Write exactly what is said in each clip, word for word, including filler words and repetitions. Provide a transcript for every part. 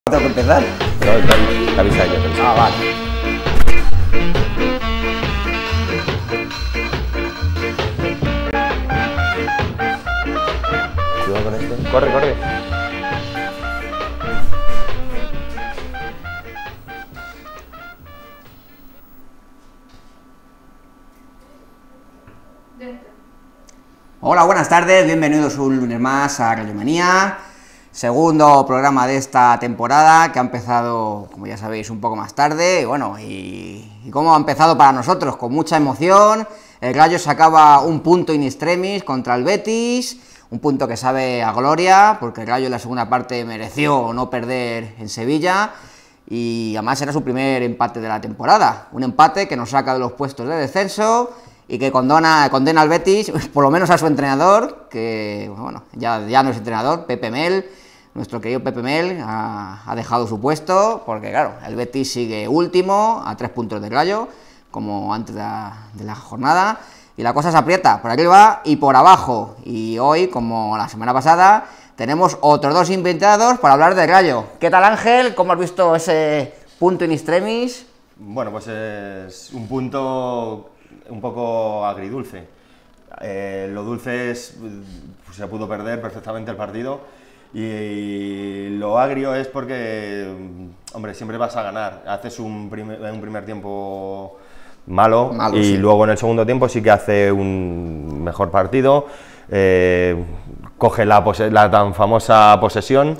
¿Tengo que empezar? No, te, te avisa yo. Te Ah, vale. Cuidado con esto. Corre, corre. Hola, buenas tardes, bienvenidos un lunes más a Radiomanía, segundo programa de esta temporada que ha empezado, como ya sabéis, un poco más tarde, y bueno, y, y cómo ha empezado para nosotros, con mucha emoción. El Rayo sacaba un punto in extremis contra el Betis, un punto que sabe a gloria, porque el Rayo en la segunda parte mereció no perder en Sevilla, y además era su primer empate de la temporada, un empate que nos saca de los puestos de descenso y que condona, condena al Betis, por lo menos a su entrenador, que bueno, ya, ya no es entrenador, Pepe Mel, nuestro querido Pepe Mel, ha, ha dejado su puesto, porque claro, el Betis sigue último, a tres puntos del Rayo, como antes de la, de la jornada, y la cosa se aprieta por arriba y por abajo, y hoy, como la semana pasada, tenemos otros dos invitados para hablar del Rayo. ¿Qué tal, Ángel? ¿Cómo has visto ese punto in extremis? Bueno, pues es un punto un poco agridulce. Eh, lo dulce es, pues se pudo perder perfectamente el partido, y lo agrio es porque, hombre, siempre vas a ganar. Haces un primer, un primer tiempo malo, malo y sí. Luego en el segundo tiempo sí que hace un mejor partido, eh, coge la, la tan famosa posesión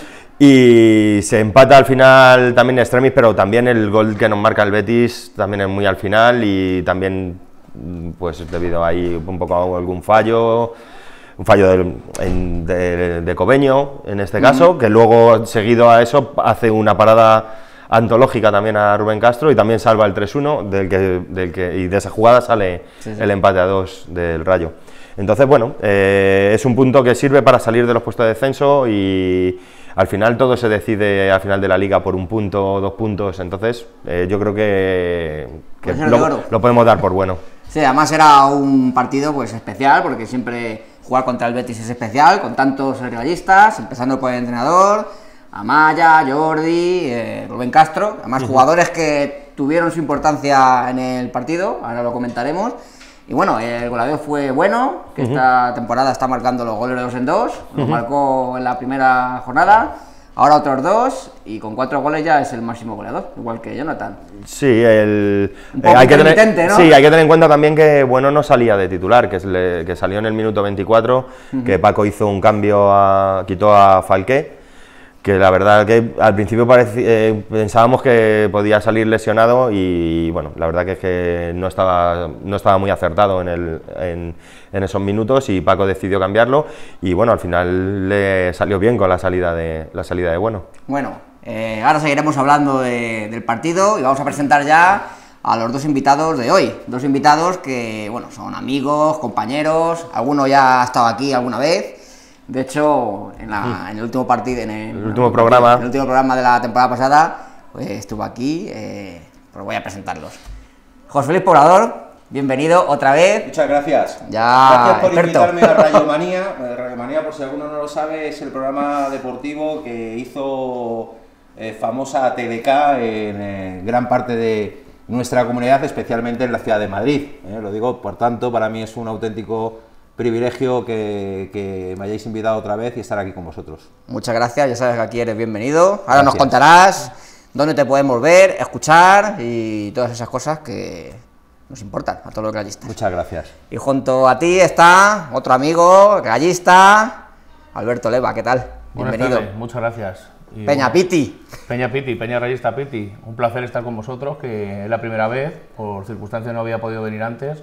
y se empata al final también extremis, pero también el gol que nos marca el Betis también es muy al final, y también pues debido a ahí un poco a algún fallo, un fallo de, en, de, de Cobeño en este caso, uh-huh. que luego seguido a eso hace una parada antológica también a Rubén Castro y también salva el tres uno, del que, del que, y de esa jugada sale sí, sí. el empate a dos del Rayo. Entonces, bueno, eh, es un punto que sirve para salir de los puestos de descenso, y al final todo se decide al final de la liga por un punto o dos puntos, entonces eh, yo creo que, que lo, lo podemos dar por bueno. Sí, además era un partido pues especial, porque siempre jugar contra el Betis es especial, con tantos realistas, empezando por el entrenador, Amaya, Jordi, eh, Rubén Castro, además uh-huh. jugadores que tuvieron su importancia en el partido, ahora lo comentaremos. Y bueno, el goleador fue bueno, que uh-huh. esta temporada está marcando los goles de dos en dos, uh-huh. lo marcó en la primera jornada, ahora otros dos, y con cuatro goles ya es el máximo goleador, igual que Jonathan. Sí, el, un poco eh, hay, que tener, ¿no? sí hay que tener en cuenta también que Bueno no salía de titular, que, es le, que salió en el minuto veinticuatro, uh-huh. que Paco hizo un cambio, a, quitó a Falqué, que la verdad que al principio parecía, eh, pensábamos que podía salir lesionado, y bueno, la verdad que es que no estaba, no estaba muy acertado en, el, en, en esos minutos, y Paco decidió cambiarlo, y bueno, al final le salió bien con la salida de, la salida de Bueno. Bueno, eh, ahora seguiremos hablando de, del partido, y vamos a presentar ya a los dos invitados de hoy, dos invitados que, bueno, son amigos, compañeros, alguno ya ha estado aquí alguna vez. De hecho, en, la, en el último partido, en el, el último programa, en el último programa de la temporada pasada, pues estuvo aquí, eh, pues voy a presentarlos. José Luis Poblador, bienvenido otra vez. Muchas gracias. Ya gracias por experto. invitarme a Radiomanía. Radiomanía, por si alguno no lo sabe, es el programa deportivo que hizo eh, famosa T D K en eh, gran parte de nuestra comunidad, especialmente en la ciudad de Madrid. Eh, lo digo, por tanto, para mí es un auténtico privilegio que, que me hayáis invitado otra vez y estar aquí con vosotros. Muchas gracias, ya sabes que aquí eres bienvenido. Ahora gracias. Nos contarás dónde te podemos ver, escuchar y todas esas cosas que nos importan a todos los gallistas. Muchas gracias. Y junto a ti está otro amigo gallista, Alberto Leva, ¿qué tal? Buenas Bienvenido. Tardes, muchas gracias. Y Peña bueno, Piti. Peña Piti, Peña Rayista Piti, un placer estar con vosotros, que es la primera vez, por circunstancias no había podido venir antes.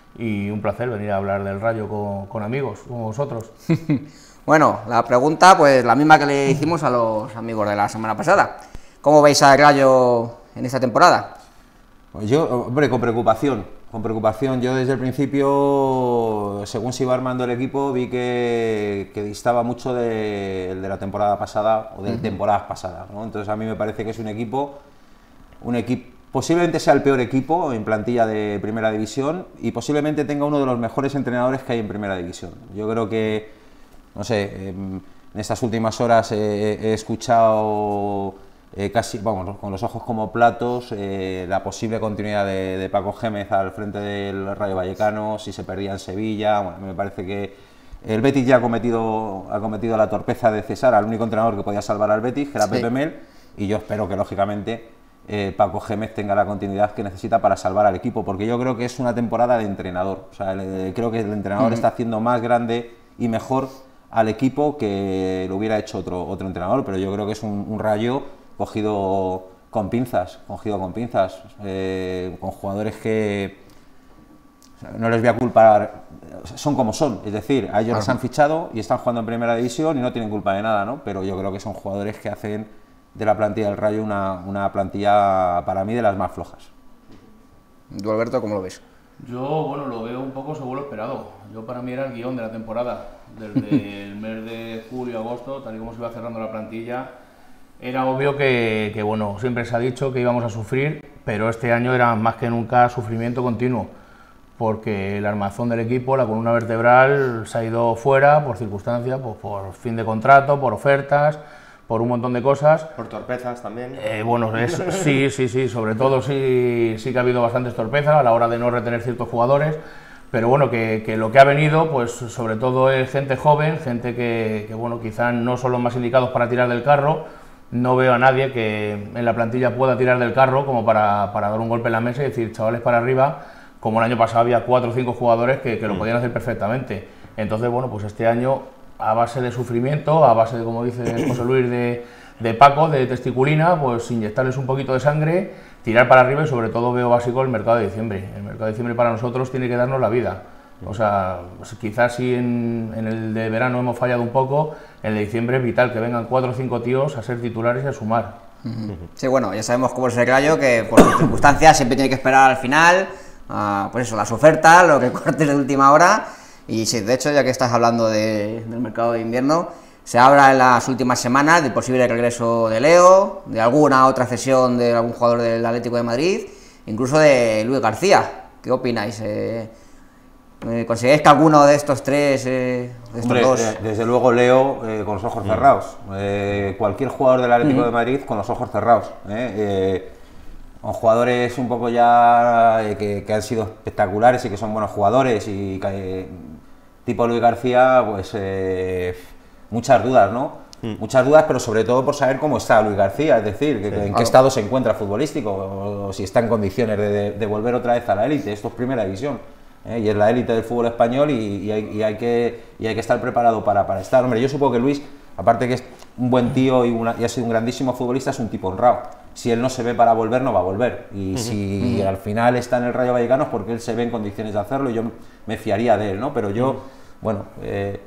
Y un placer venir a hablar del Rayo con, con amigos, como vosotros. Bueno, la pregunta, pues la misma que le hicimos a los amigos de la semana pasada. ¿Cómo veis al Rayo en esta temporada? Pues yo, hombre, con preocupación, con preocupación. Yo desde el principio, según se iba armando el equipo, vi que, que distaba mucho de, de la temporada pasada, o de uh-huh. temporadas pasadas, ¿no? Entonces a mí me parece que es un equipo, un equipo, posiblemente sea el peor equipo en plantilla de Primera División, y posiblemente tenga uno de los mejores entrenadores que hay en Primera División. Yo creo que, no sé, eh, en estas últimas horas eh, he escuchado eh, casi, vamos, con los ojos como platos, eh, la posible continuidad de, de Paco Gémez al frente del Rayo Vallecano, si se perdía en Sevilla. Bueno, me parece que el Betis ya ha cometido, ha cometido la torpeza de cesar al único entrenador que podía salvar al Betis, que era sí. Pepe Mel, y yo espero que, lógicamente, eh, Paco Gémez tenga la continuidad que necesita para salvar al equipo, porque yo creo que es una temporada de entrenador. O sea, el, creo que el entrenador uh-huh. está haciendo más grande y mejor al equipo que lo hubiera hecho otro, otro entrenador, pero yo creo que es un, un Rayo cogido con pinzas, cogido con pinzas, eh, con jugadores que o sea, no les voy a culpar, son como son, es decir, a ellos les han fichado y están jugando en primera división y no tienen culpa de nada, ¿no? Pero yo creo que son jugadores que hacen de la plantilla del Rayo una, una plantilla para mí de las más flojas. ¿Tú, Alberto, cómo lo ves? Yo, bueno, lo veo un poco según lo esperado. Yo, para mí, era el guión de la temporada. Desde el mes de julio, agosto, tal y como se iba cerrando la plantilla, era obvio que, que, bueno, siempre se ha dicho que íbamos a sufrir, pero este año era más que nunca sufrimiento continuo, porque el armazón del equipo, la columna vertebral, se ha ido fuera por circunstancias, pues, por fin de contrato, por ofertas, por un montón de cosas. Por torpezas también. Eh, bueno, es, sí, sí, sí, sobre todo sí, sí que ha habido bastantes torpezas a la hora de no retener ciertos jugadores, pero bueno, que, que lo que ha venido, pues sobre todo es gente joven, gente que, que bueno, quizás no son los más indicados para tirar del carro. No veo a nadie que en la plantilla pueda tirar del carro como para, para dar un golpe en la mesa y decir, chavales, para arriba, como el año pasado había cuatro o cinco jugadores que, que lo podían hacer perfectamente. Entonces, bueno, pues este año, a base de sufrimiento, a base de, como dice José Luis, de, de Paco, de testiculina, pues inyectarles un poquito de sangre, tirar para arriba y sobre todo veo básico el mercado de diciembre. El mercado de diciembre para nosotros tiene que darnos la vida. O sea, pues quizás si en, en el de verano hemos fallado un poco, en el de diciembre es vital que vengan cuatro o cinco tíos a ser titulares y a sumar. Sí, bueno, ya sabemos cómo es el Rayo, que por sus circunstancias siempre tiene que esperar al final, uh, pues eso, las ofertas, lo que cortes de última hora. Y sí, de hecho, ya que estás hablando de, del mercado de invierno, se habla en las últimas semanas del posible regreso de Leo, de alguna otra cesión de algún jugador del Atlético de Madrid, incluso de Luis García. ¿Qué opináis? Eh, ¿Consideráis que alguno de estos tres, eh, de estos Hombre, dos? Eh, desde luego Leo eh, con los ojos mm. cerrados. Eh, cualquier jugador del Atlético mm. de Madrid con los ojos cerrados. Eh, eh, con jugadores un poco ya eh, que, que han sido espectaculares y que son buenos jugadores y que, tipo Luis García, pues eh, muchas dudas, ¿no? Mm. Muchas dudas, pero sobre todo por saber cómo está Luis García, es decir, que, sí, en claro. qué estado se encuentra futbolístico o, o si está en condiciones de, de, de volver otra vez a la élite. Esto es primera división. ¿eh? Y es la élite del fútbol español y, y, hay, y, hay que, y hay que estar preparado para, para estar. Hombre, yo supongo que Luis, aparte que es un buen tío y, una, y ha sido un grandísimo futbolista, es un tipo honrado. Si él no se ve para volver, no va a volver. Y uh-huh. si uh-huh. al final está en el Rayo Vallecano es porque él se ve en condiciones de hacerlo y yo me fiaría de él, ¿no? Pero yo, uh-huh. bueno, eh,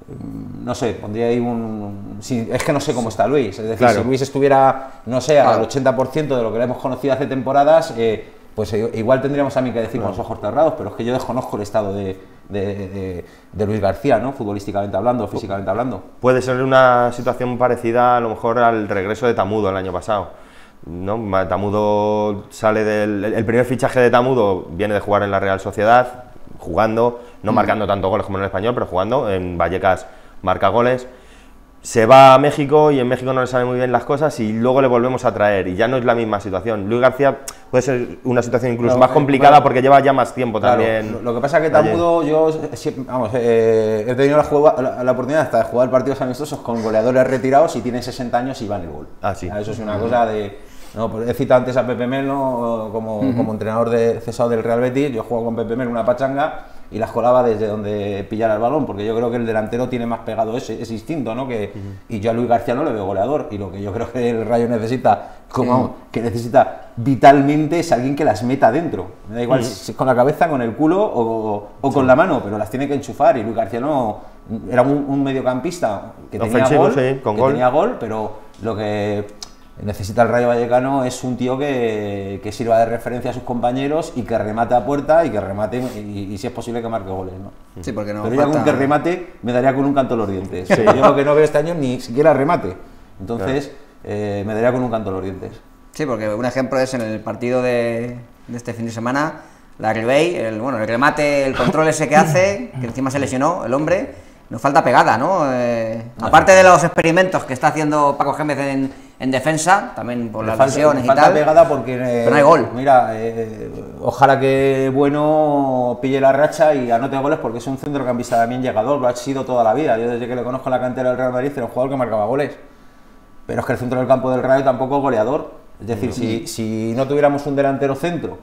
no sé, pondría ahí un... Sí, es que no sé cómo está Luis. Es decir, claro. si Luis estuviera, no sé, al claro. ochenta por ciento de lo que le hemos conocido hace temporadas... Eh, pues igual tendríamos a mí que decir claro. con los ojos cerrados, pero es que yo desconozco el estado de, de, de, de Luis García, ¿no? Futbolísticamente hablando, físicamente hablando. Puede ser una situación parecida a lo mejor al regreso de Tamudo el año pasado, ¿no? Tamudo sale del... El primer fichaje de Tamudo viene de jugar en la Real Sociedad, jugando, no mm. marcando tanto goles como en el Español, pero jugando, en Vallecas marca goles. Se va a México y en México no le salen muy bien las cosas y luego le volvemos a traer y ya no es la misma situación. Luis García puede ser una situación incluso claro, más complicada bueno, porque lleva ya más tiempo claro, también. Lo que pasa es que Tamudo, yo vamos, eh, he tenido la, la, la oportunidad hasta de jugar partidos amistosos con goleadores retirados y tienen sesenta años y van el gol. Ah, sí. Eso es una cosa de... No, pues he citado antes a Pepe Mel, ¿no? como, uh-huh. como entrenador de cesado del Real Betis. Yo juego con Pepe Mel una pachanga y las colaba desde donde pillara el balón, porque yo creo que el delantero tiene más pegado ese, ese instinto, ¿no? Que, uh-huh. Y yo a Luis García no le veo goleador, y lo que yo creo que el Rayo necesita, como uh-huh. que necesita vitalmente es alguien que las meta dentro. Me da igual uh-huh. si con la cabeza, con el culo o, o sí. con la mano, pero las tiene que enchufar, y Luis García no... Era un, un mediocampista que, tenía gol, sí, con que gol. tenía gol, pero lo que... necesita el Rayo Vallecano es un tío que, que sirva de referencia a sus compañeros y que remate a puerta y que remate y, y si es posible que marque goles, ¿no? Sí, porque no. Pero ya con que remate me daría con un canto en los dientes. Sí. Yo lo que no veo este año ni siquiera remate. Entonces claro. eh, me daría con un canto en los dientes. Sí, porque un ejemplo es en el partido de, de este fin de semana, la Ribey, el bueno, el remate, el control ese que hace, que encima se lesionó el hombre. nos falta pegada, ¿no? Eh, aparte de los experimentos que está haciendo Paco Gémez en, en defensa, también por las lesiones y tal. Falta pegada porque eh, pero no hay gol. Mira, eh, ojalá que Bueno pille la racha y anote goles porque es un centrocampista también llegador, lo ha sido toda la vida. Yo desde que le conozco en la cantera del Real Madrid era un jugador que marcaba goles. Pero es que el centro del campo del Rayo tampoco es goleador. Es decir, no. si, si no tuviéramos un delantero centro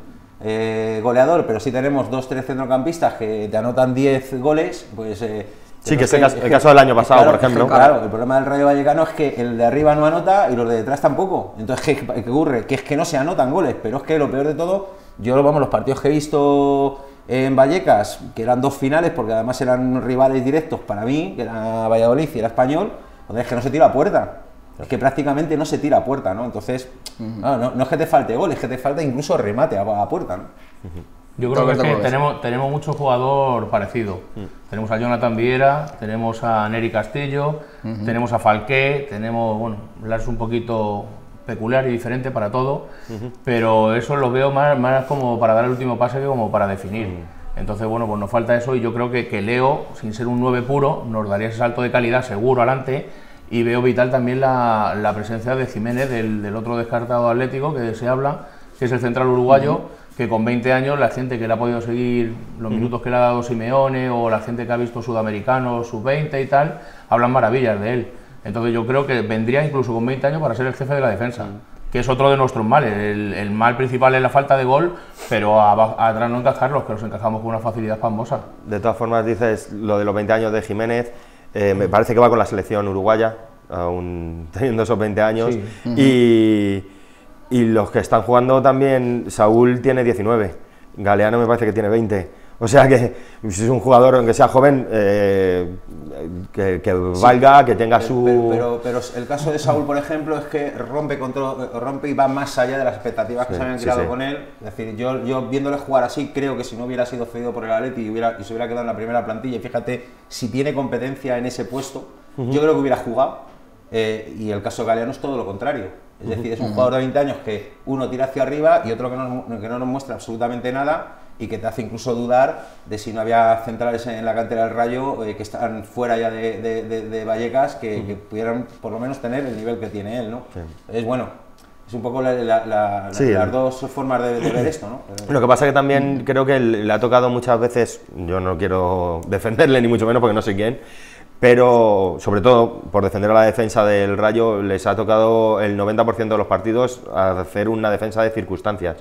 eh, goleador, pero sí tenemos dos, tres centrocampistas que te anotan diez goles, pues... Eh, sí, que es el, caso, el caso del año pasado, claro, por ejemplo. Es que, claro, el problema del Rayo Vallecano es que el de arriba no anota y los de detrás tampoco. Entonces, ¿qué, qué ocurre? Que es que no se anotan goles, pero es que lo peor de todo, yo vamos, los partidos que he visto en Vallecas, que eran dos finales, porque además eran rivales directos para mí, que era Valladolid y era Español, pues es que no se tira a puerta. Es que prácticamente no se tira a puerta, ¿no? Entonces, uh-huh. no, no, no es que te falte gol, es que te falta incluso remate a, a puerta, ¿no? Uh-huh. Yo creo que, es que tenemos, tenemos mucho jugador parecido. Uh-huh. Tenemos a Jonathan Viera, tenemos a Neri Castillo, uh-huh. tenemos a Falqué, tenemos, bueno, Lars un poquito peculiar y diferente para todo, uh-huh. pero eso lo veo más, más como para dar el último pase que como para definir. Uh-huh. Entonces, bueno, pues nos falta eso y yo creo que, que Leo, sin ser un nueve puro, nos daría ese salto de calidad seguro adelante. Y veo vital también la, la presencia de Jiménez, del, del otro descartado Atlético que se habla, que es el central uruguayo, uh-huh. que con veinte años la gente que le ha podido seguir los uh-huh. minutos que le ha dado Simeone o la gente que ha visto sudamericanos, sub veinte y tal, hablan maravillas de él. Entonces yo creo que vendría incluso con veinte años para ser el jefe de la defensa, uh-huh. que es otro de nuestros males. El, el mal principal es la falta de gol, pero a, atrás no encajarlos, que los encajamos con una facilidad famosa. De todas formas, dices lo de los veinte años de Jiménez. Eh, me parece que va con la selección uruguaya, aún teniendo esos veinte años, sí. uh-huh. y, y los que están jugando también, Saúl tiene diecinueve, Galeano me parece que tiene veinte, o sea que si es un jugador, aunque sea joven, eh, que, que valga, sí. que tenga su... Pero, pero, pero el caso de Saúl, por ejemplo, es que rompe, contra, rompe y va más allá de las expectativas que sí, se habían creado sí, sí. con él. Es decir, yo, yo viéndole jugar así, creo que si no hubiera sido cedido por el Atleti y, hubiera, y se hubiera quedado en la primera plantilla, y fíjate, si tiene competencia en ese puesto, uh-huh. yo creo que hubiera jugado, eh, y el caso de Galeano es todo lo contrario. Es uh-huh. decir, es un uh-huh. jugador de veinte años que uno tira hacia arriba y otro que no, que no nos muestra absolutamente nada, y que te hace incluso dudar de si no había centrales en la cantera del Rayo eh, que están fuera ya de, de, de, de Vallecas que, uh-huh. que pudieran por lo menos tener el nivel que tiene él, ¿no? Sí. Es bueno, es un poco la, la, la, sí, las el... dos formas de, de ver esto, ¿no? Lo que pasa es que también creo que le ha tocado muchas veces, yo no quiero defenderle ni mucho menos porque no sé quién, pero sobre todo por defender a la defensa del Rayo les ha tocado el noventa por ciento de los partidos hacer una defensa de circunstancias.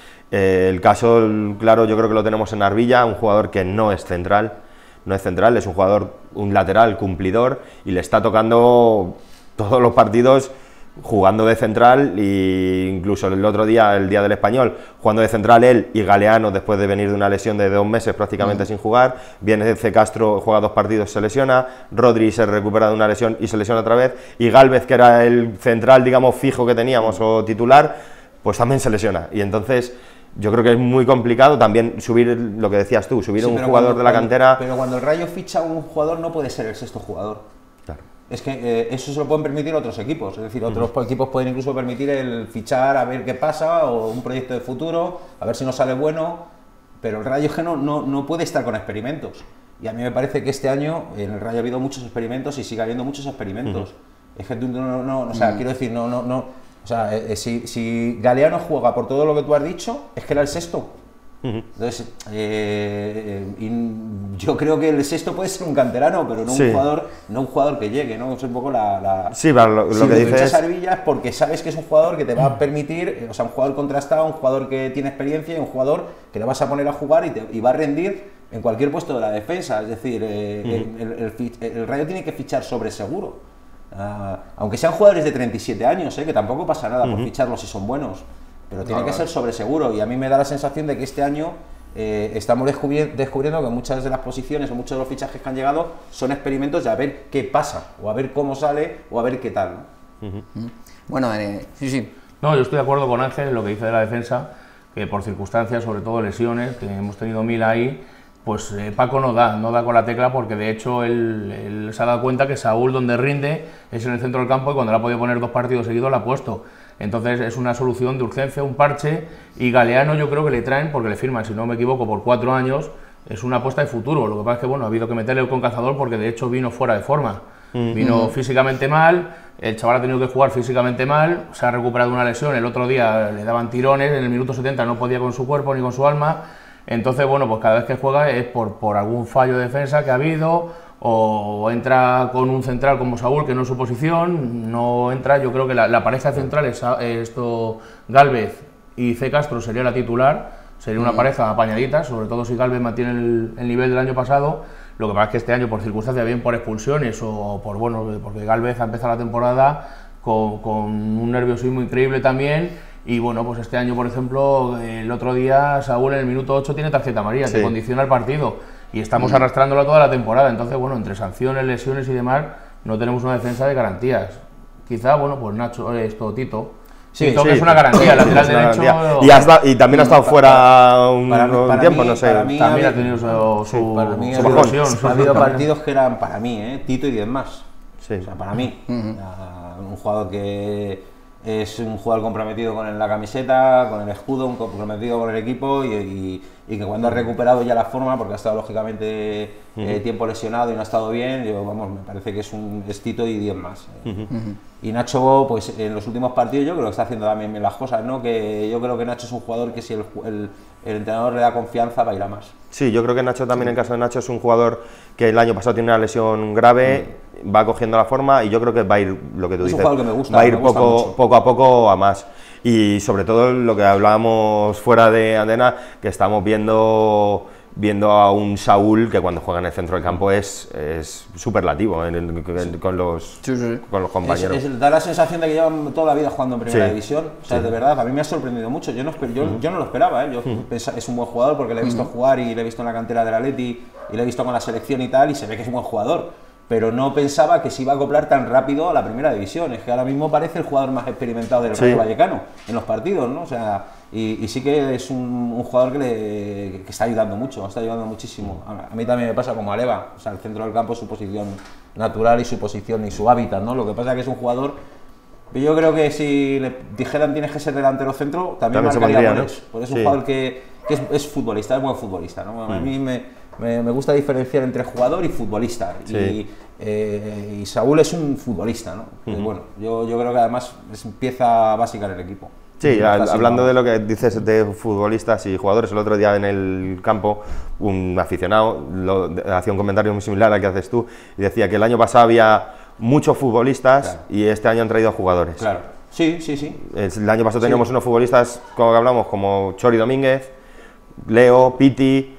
Eh, el caso, claro, yo creo que lo tenemos en Arvilla, un jugador que no es central, no es central, es un jugador, un lateral cumplidor y le está tocando todos los partidos jugando de central, e incluso el otro día, el día del Español, jugando de central él y Galeano después de venir de una lesión de dos meses prácticamente mm. sin jugar, viene C. Castro, juega dos partidos, se lesiona, Rodri se recupera de una lesión y se lesiona otra vez, y Gálvez, que era el central, digamos, fijo que teníamos o titular, pues también se lesiona, y entonces... Yo creo que es muy complicado también subir, lo que decías tú, subir sí, un jugador cuando, de la cantera... Pero cuando el Rayo ficha a un jugador no puede ser el sexto jugador. Claro. Es que eh, eso se lo pueden permitir otros equipos, es decir, otros uh-huh. equipos pueden incluso permitir el fichar a ver qué pasa, o un proyecto de futuro, a ver si nos sale bueno, pero el Rayo es que no, no, no puede estar con experimentos. Y a mí me parece que este año en el Rayo ha habido muchos experimentos y sigue habiendo muchos experimentos. Uh-huh. Es que tú no, no, no, o sea, uh-huh. quiero decir, no, no, no... O sea, eh, si, si Galeano juega por todo lo que tú has dicho, es que era el sexto. Uh-huh. Entonces, eh, eh, yo creo que el sexto puede ser un canterano, pero no sí. un jugador no un jugador que llegue, ¿no? Es un poco la... la sí, pero lo, lo si que dices es... Arvilla es porque sabes que es un jugador que te va a permitir, o sea, un jugador contrastado, un jugador que tiene experiencia y un jugador que le vas a poner a jugar y, te, y va a rendir en cualquier puesto de la defensa. Es decir, eh, uh-huh. el, el, el, el Rayo tiene que fichar sobre seguro. Uh, aunque sean jugadores de treinta y siete años, ¿eh? Que tampoco pasa nada por uh-huh. ficharlos si son buenos, pero tiene no, que no. ser sobre seguro, y a mí me da la sensación de que este año eh, estamos descubri- descubriendo que muchas de las posiciones o muchos de los fichajes que han llegado son experimentos de a ver qué pasa, o a ver cómo sale, o a ver qué tal, ¿no? Uh-huh. Bueno, eh, sí, sí. No, yo estoy de acuerdo con Ángel en lo que dice de la defensa, que por circunstancias, sobre todo lesiones, que hemos tenido mil ahí, pues eh, Paco no da, no da con la tecla, porque de hecho él, él se ha dado cuenta que Saúl donde rinde es en el centro del campo, y cuando le ha podido poner dos partidos seguidos la ha puesto. Entonces es una solución de urgencia, un parche, y Galeano yo creo que le traen, porque le firman, si no me equivoco, por cuatro años, es una apuesta de futuro. Lo que pasa es que bueno, ha habido que meterle con calzador porque de hecho vino fuera de forma. Uh-huh. Vino físicamente mal, el chaval ha tenido que jugar físicamente mal, se ha recuperado una lesión, el otro día le daban tirones, en el minuto setenta no podía con su cuerpo ni con su alma. Entonces, bueno, pues cada vez que juega es por, por algún fallo de defensa que ha habido, o entra con un central como Saúl, que no es su posición, no entra. Yo creo que la, la pareja central es esto, Gálvez y C. Castro sería la titular, sería una pareja apañadita, sobre todo si Gálvez mantiene el, el nivel del año pasado. Lo que pasa es que este año, por circunstancias, bien por expulsiones o por, bueno, porque Gálvez ha empezado la temporada con, con un nerviosismo increíble también. Y bueno, pues este año, por ejemplo, el otro día Saúl en el minuto ocho tiene tarjeta amarilla, sí, que condiciona el partido, y estamos mm. arrastrándolo toda la temporada. Entonces, bueno, entre sanciones, lesiones y demás, no tenemos una defensa de garantías. Quizá, bueno, pues Nacho, esto, Tito, sí, Tito sí, que es una garantía, lateral derecho. Y, has y también ha estado fuera un, para, para un tiempo, mí, no sé. También ha tenido su, su, sí, para mí su ha habido, bajón. Ha habido partidos que eran para mí, ¿eh? Tito y diez más. Sí. O sea, para mí. Uh-huh. uh, un jugador que es un jugador comprometido con la camiseta, con el escudo, un comprometido con el equipo y, y, y que cuando ha recuperado ya la forma, porque ha estado lógicamente uh-huh. eh, tiempo lesionado y no ha estado bien, yo, vamos, me parece que es un es Tito y diez más. Eh. Uh-huh. Y Nacho, pues en los últimos partidos yo creo que está haciendo también bien las cosas, ¿no? Que yo creo que Nacho es un jugador que si el, el, el entrenador le da confianza va a ir a más. Sí, yo creo que Nacho también, sí. En caso de Nacho, es un jugador que el año pasado tiene una lesión grave, mm. va cogiendo la forma y yo creo que va a ir, lo que tú es dices, un jugador que me gusta, va a ir me gusta poco, mucho. poco a poco a más. Y sobre todo lo que hablábamos fuera de antena, que estamos viendo viendo a un Saúl que cuando juega en el centro del campo es, es superlativo en el, en, con, los, sí, sí. con los compañeros. Es, es, da la sensación de que llevan toda la vida jugando en primera sí. división. O sea, sí. de verdad, a mí me ha sorprendido mucho. Yo no, yo, uh-huh. yo no lo esperaba, ¿eh? Yo uh-huh. pensaba, es un buen jugador porque le he visto uh-huh. jugar y le he visto en la cantera del Atleti y le he visto con la selección y tal, y se ve que es un buen jugador. Pero no pensaba que se iba a acoplar tan rápido a la primera división. Es que ahora mismo parece el jugador más experimentado del sí. Rayo Vallecano en los partidos, ¿no? O sea, y, y sí que es un, un jugador que, le, que está ayudando mucho, está ayudando muchísimo. A, a mí también me pasa como a Leva, o sea, el centro del campo es su posición natural y su posición y su hábitat, ¿no? Lo que pasa es que es un jugador, yo creo que si le dijeran tienes que ser delantero centro, también, también marcaría por, ¿no? eso, por eso es sí. un jugador que, que es, es futbolista, es buen futbolista, ¿no? A mí me, me, me gusta diferenciar entre jugador y futbolista. Sí. Y, eh, y Saúl es un futbolista, ¿no? Uh-huh. Y bueno, yo, yo creo que además es pieza básica en el equipo. Sí, al, hablando de lo que dices de futbolistas y jugadores, el otro día en el campo un aficionado lo, hacía un comentario muy similar al que haces tú y decía que el año pasado había muchos futbolistas claro. y este año han traído jugadores. Claro, sí, sí, sí. El año pasado teníamos sí. unos futbolistas, como que hablamos, como Chori Domínguez, Leo, Piti,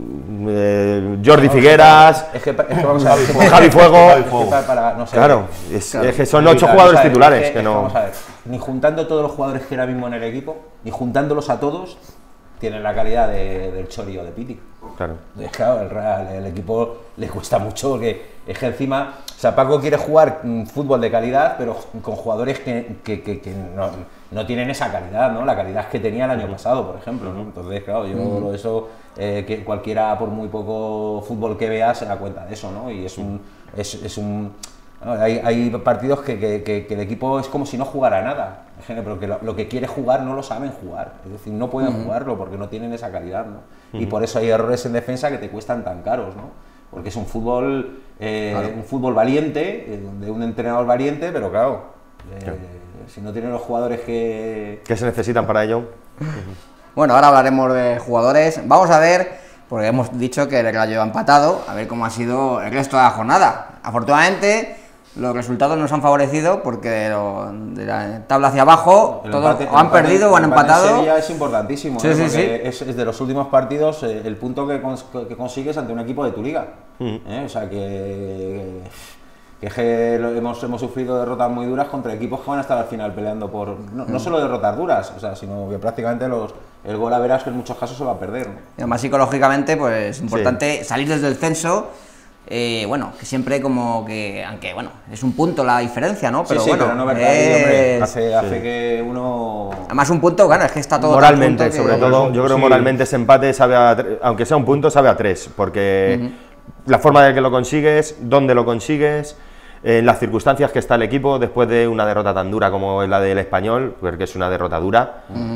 Eh, Jordi Figueras, es que, es que vamos a ver, Javi Fuego, es que para, para, no sé, claro, es, claro, es que son ocho jugadores ver, titulares es que, que es no. que vamos a ver, ni juntando todos los jugadores que ahora mismo en el equipo, ni juntándolos a todos, tienen la calidad de, del Chori o de Piti. Claro. Es claro, el, Real, el equipo le cuesta mucho porque es que encima, o sea, Paco quiere jugar mmm, fútbol de calidad, pero con jugadores que, que, que, que no, no tienen esa calidad, ¿no? La calidad que tenía el año pasado, por ejemplo, ¿no? Entonces, claro, yo uh-huh. eso, eh, que cualquiera, por muy poco fútbol que vea, se da cuenta de eso, ¿no? Y es un... Es, es un no, hay, hay partidos que, que, que, que el equipo es como si no jugara nada, pero que lo, lo que quiere jugar no lo saben jugar, es decir, no pueden uh-huh. jugarlo porque no tienen esa calidad, ¿no? Uh-huh. Y por eso hay errores en defensa que te cuestan tan caros, ¿no? Porque es un fútbol, eh, claro. un fútbol valiente, eh, de un entrenador valiente, pero claro, eh, claro. si no tienen los jugadores que... ¿Qué se necesitan para ello? Bueno, ahora hablaremos de jugadores. Vamos a ver, porque hemos dicho que el Rayo ha empatado, a ver cómo ha sido el resto de la jornada. Afortunadamente, los resultados nos han favorecido porque de, lo, de la tabla hacia abajo el todos empate, o han empate, perdido o han empatado. El Sevilla es importantísimo, sí, ¿eh? sí, porque sí. Es, es de los últimos partidos eh, el punto que, cons que consigues ante un equipo de tu liga. Uh-huh. ¿eh? O sea que, que, que hemos, hemos sufrido derrotas muy duras contra equipos que van a estar al final peleando por no, uh-huh. no solo derrotas duras, o sea, sino que prácticamente los, el gol a verás que en muchos casos se va a perder, ¿no? Y además psicológicamente pues es importante sí. salir desde el censo. Eh, bueno, que siempre como que, aunque bueno, es un punto la diferencia, ¿no? Pero sí, sí, bueno, pero no verdad, es... hombre, hace, hace sí. que uno... Además un punto, claro, es que está todo... Moralmente, sobre que... todo, yo creo que sí. moralmente ese empate sabe a, aunque sea un punto, sabe a tres, porque uh-huh. la forma de que lo consigues, dónde lo consigues, en las circunstancias que está el equipo después de una derrota tan dura como es la del Español, porque es una derrota dura, uh-huh.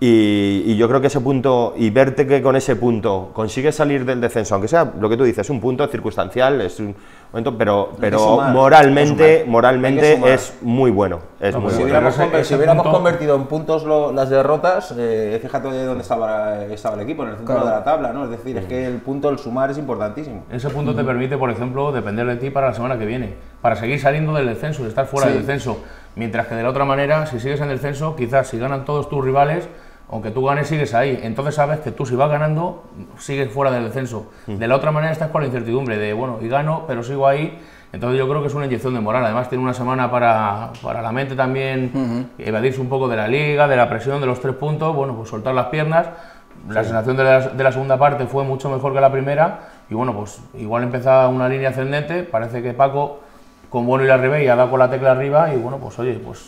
Y, y yo creo que ese punto, y verte que con ese punto consigues salir del descenso, aunque sea lo que tú dices, un punto circunstancial, es un momento, pero, pero sumar, moralmente, moralmente sumar. es muy bueno. Es No, muy pues Si bueno. hubiéramos, Pero ese- conver- ese si hubiéramos punto- convertido en puntos lo- las derrotas, eh, fíjate de dónde estaba, estaba el equipo, en el centro Claro. de la tabla, ¿no? Es decir, es que el punto, el sumar es importantísimo. Ese punto te permite, por ejemplo, depender de ti para la semana que viene, para seguir saliendo del descenso, de estar fuera Sí. del descenso. Mientras que de la otra manera, si sigues en el descenso, quizás si ganan todos tus rivales, aunque tú ganes, sigues ahí. Entonces sabes que tú si vas ganando, sigues fuera del descenso. De la otra manera estás con la incertidumbre de, bueno, y gano, pero sigo ahí. Entonces yo creo que es una inyección de moral. Además tiene una semana para, para la mente también, evadirse un poco de la liga, de la presión, de los tres puntos, bueno, pues soltar las piernas. La sensación de la, de la segunda parte fue mucho mejor que la primera y bueno, pues igual empezaba una línea ascendente. Parece que Paco, con Bueno y la Ribey, ha dado con la tecla arriba y bueno, pues oye, pues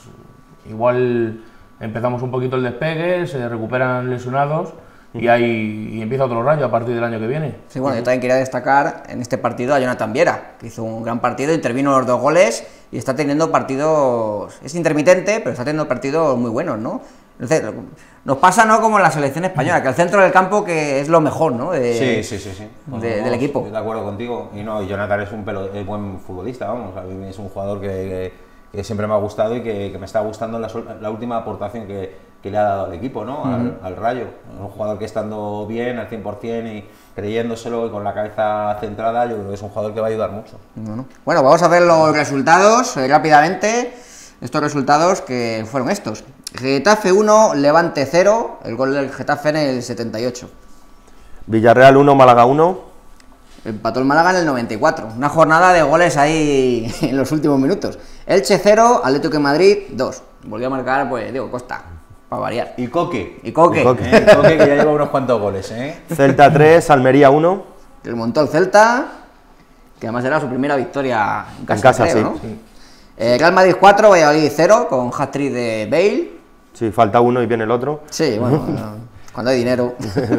igual empezamos un poquito el despegue, se recuperan lesionados y, hay, y empieza otro Rayo a partir del año que viene. Sí, bueno, yo también quería destacar en este partido a Jonathan Viera, que hizo un gran partido, intervino los dos goles y está teniendo partidos, es intermitente, pero está teniendo partidos muy buenos, ¿no? Entonces, nos pasa, ¿no?, como en la selección española, que el centro del campo que es lo mejor, ¿no?, de, Sí, sí, sí, sí. de- del equipo. Estoy de acuerdo contigo. Y no, y Jonathan es un pelo- es buen futbolista, vamos. A mí es un jugador que, que- que siempre me ha gustado y que, que me está gustando la, sol- la última aportación que, que le ha dado al equipo, ¿no? Al, al Rayo. Un jugador que estando bien, al cien por cien y creyéndoselo y con la cabeza centrada, yo creo que es un jugador que va a ayudar mucho. Bueno, bueno, vamos a ver los resultados eh, rápidamente. Estos resultados que fueron estos. Getafe uno, Levante cero, el gol del Getafe en el setenta y ocho. Villarreal uno, Málaga uno. Empató el Málaga en el noventa y cuatro. Una jornada de goles ahí en los últimos minutos. Elche cero, Atlético de Madrid dos. Volvió a marcar, pues, digo, Costa, para variar. Y Coque. Y Coque, Y Coque. Eh, Coque que ya lleva unos cuantos goles, ¿eh? Celta tres, Almería uno. que montó el Celta, que además era su primera victoria en casa, casa, creo, sí. ¿no? Eh, Real Madrid cuatro, Valladolid cero, con hat-trick de Bale. Sí, falta uno y viene el otro. Sí, bueno, cuando hay dinero.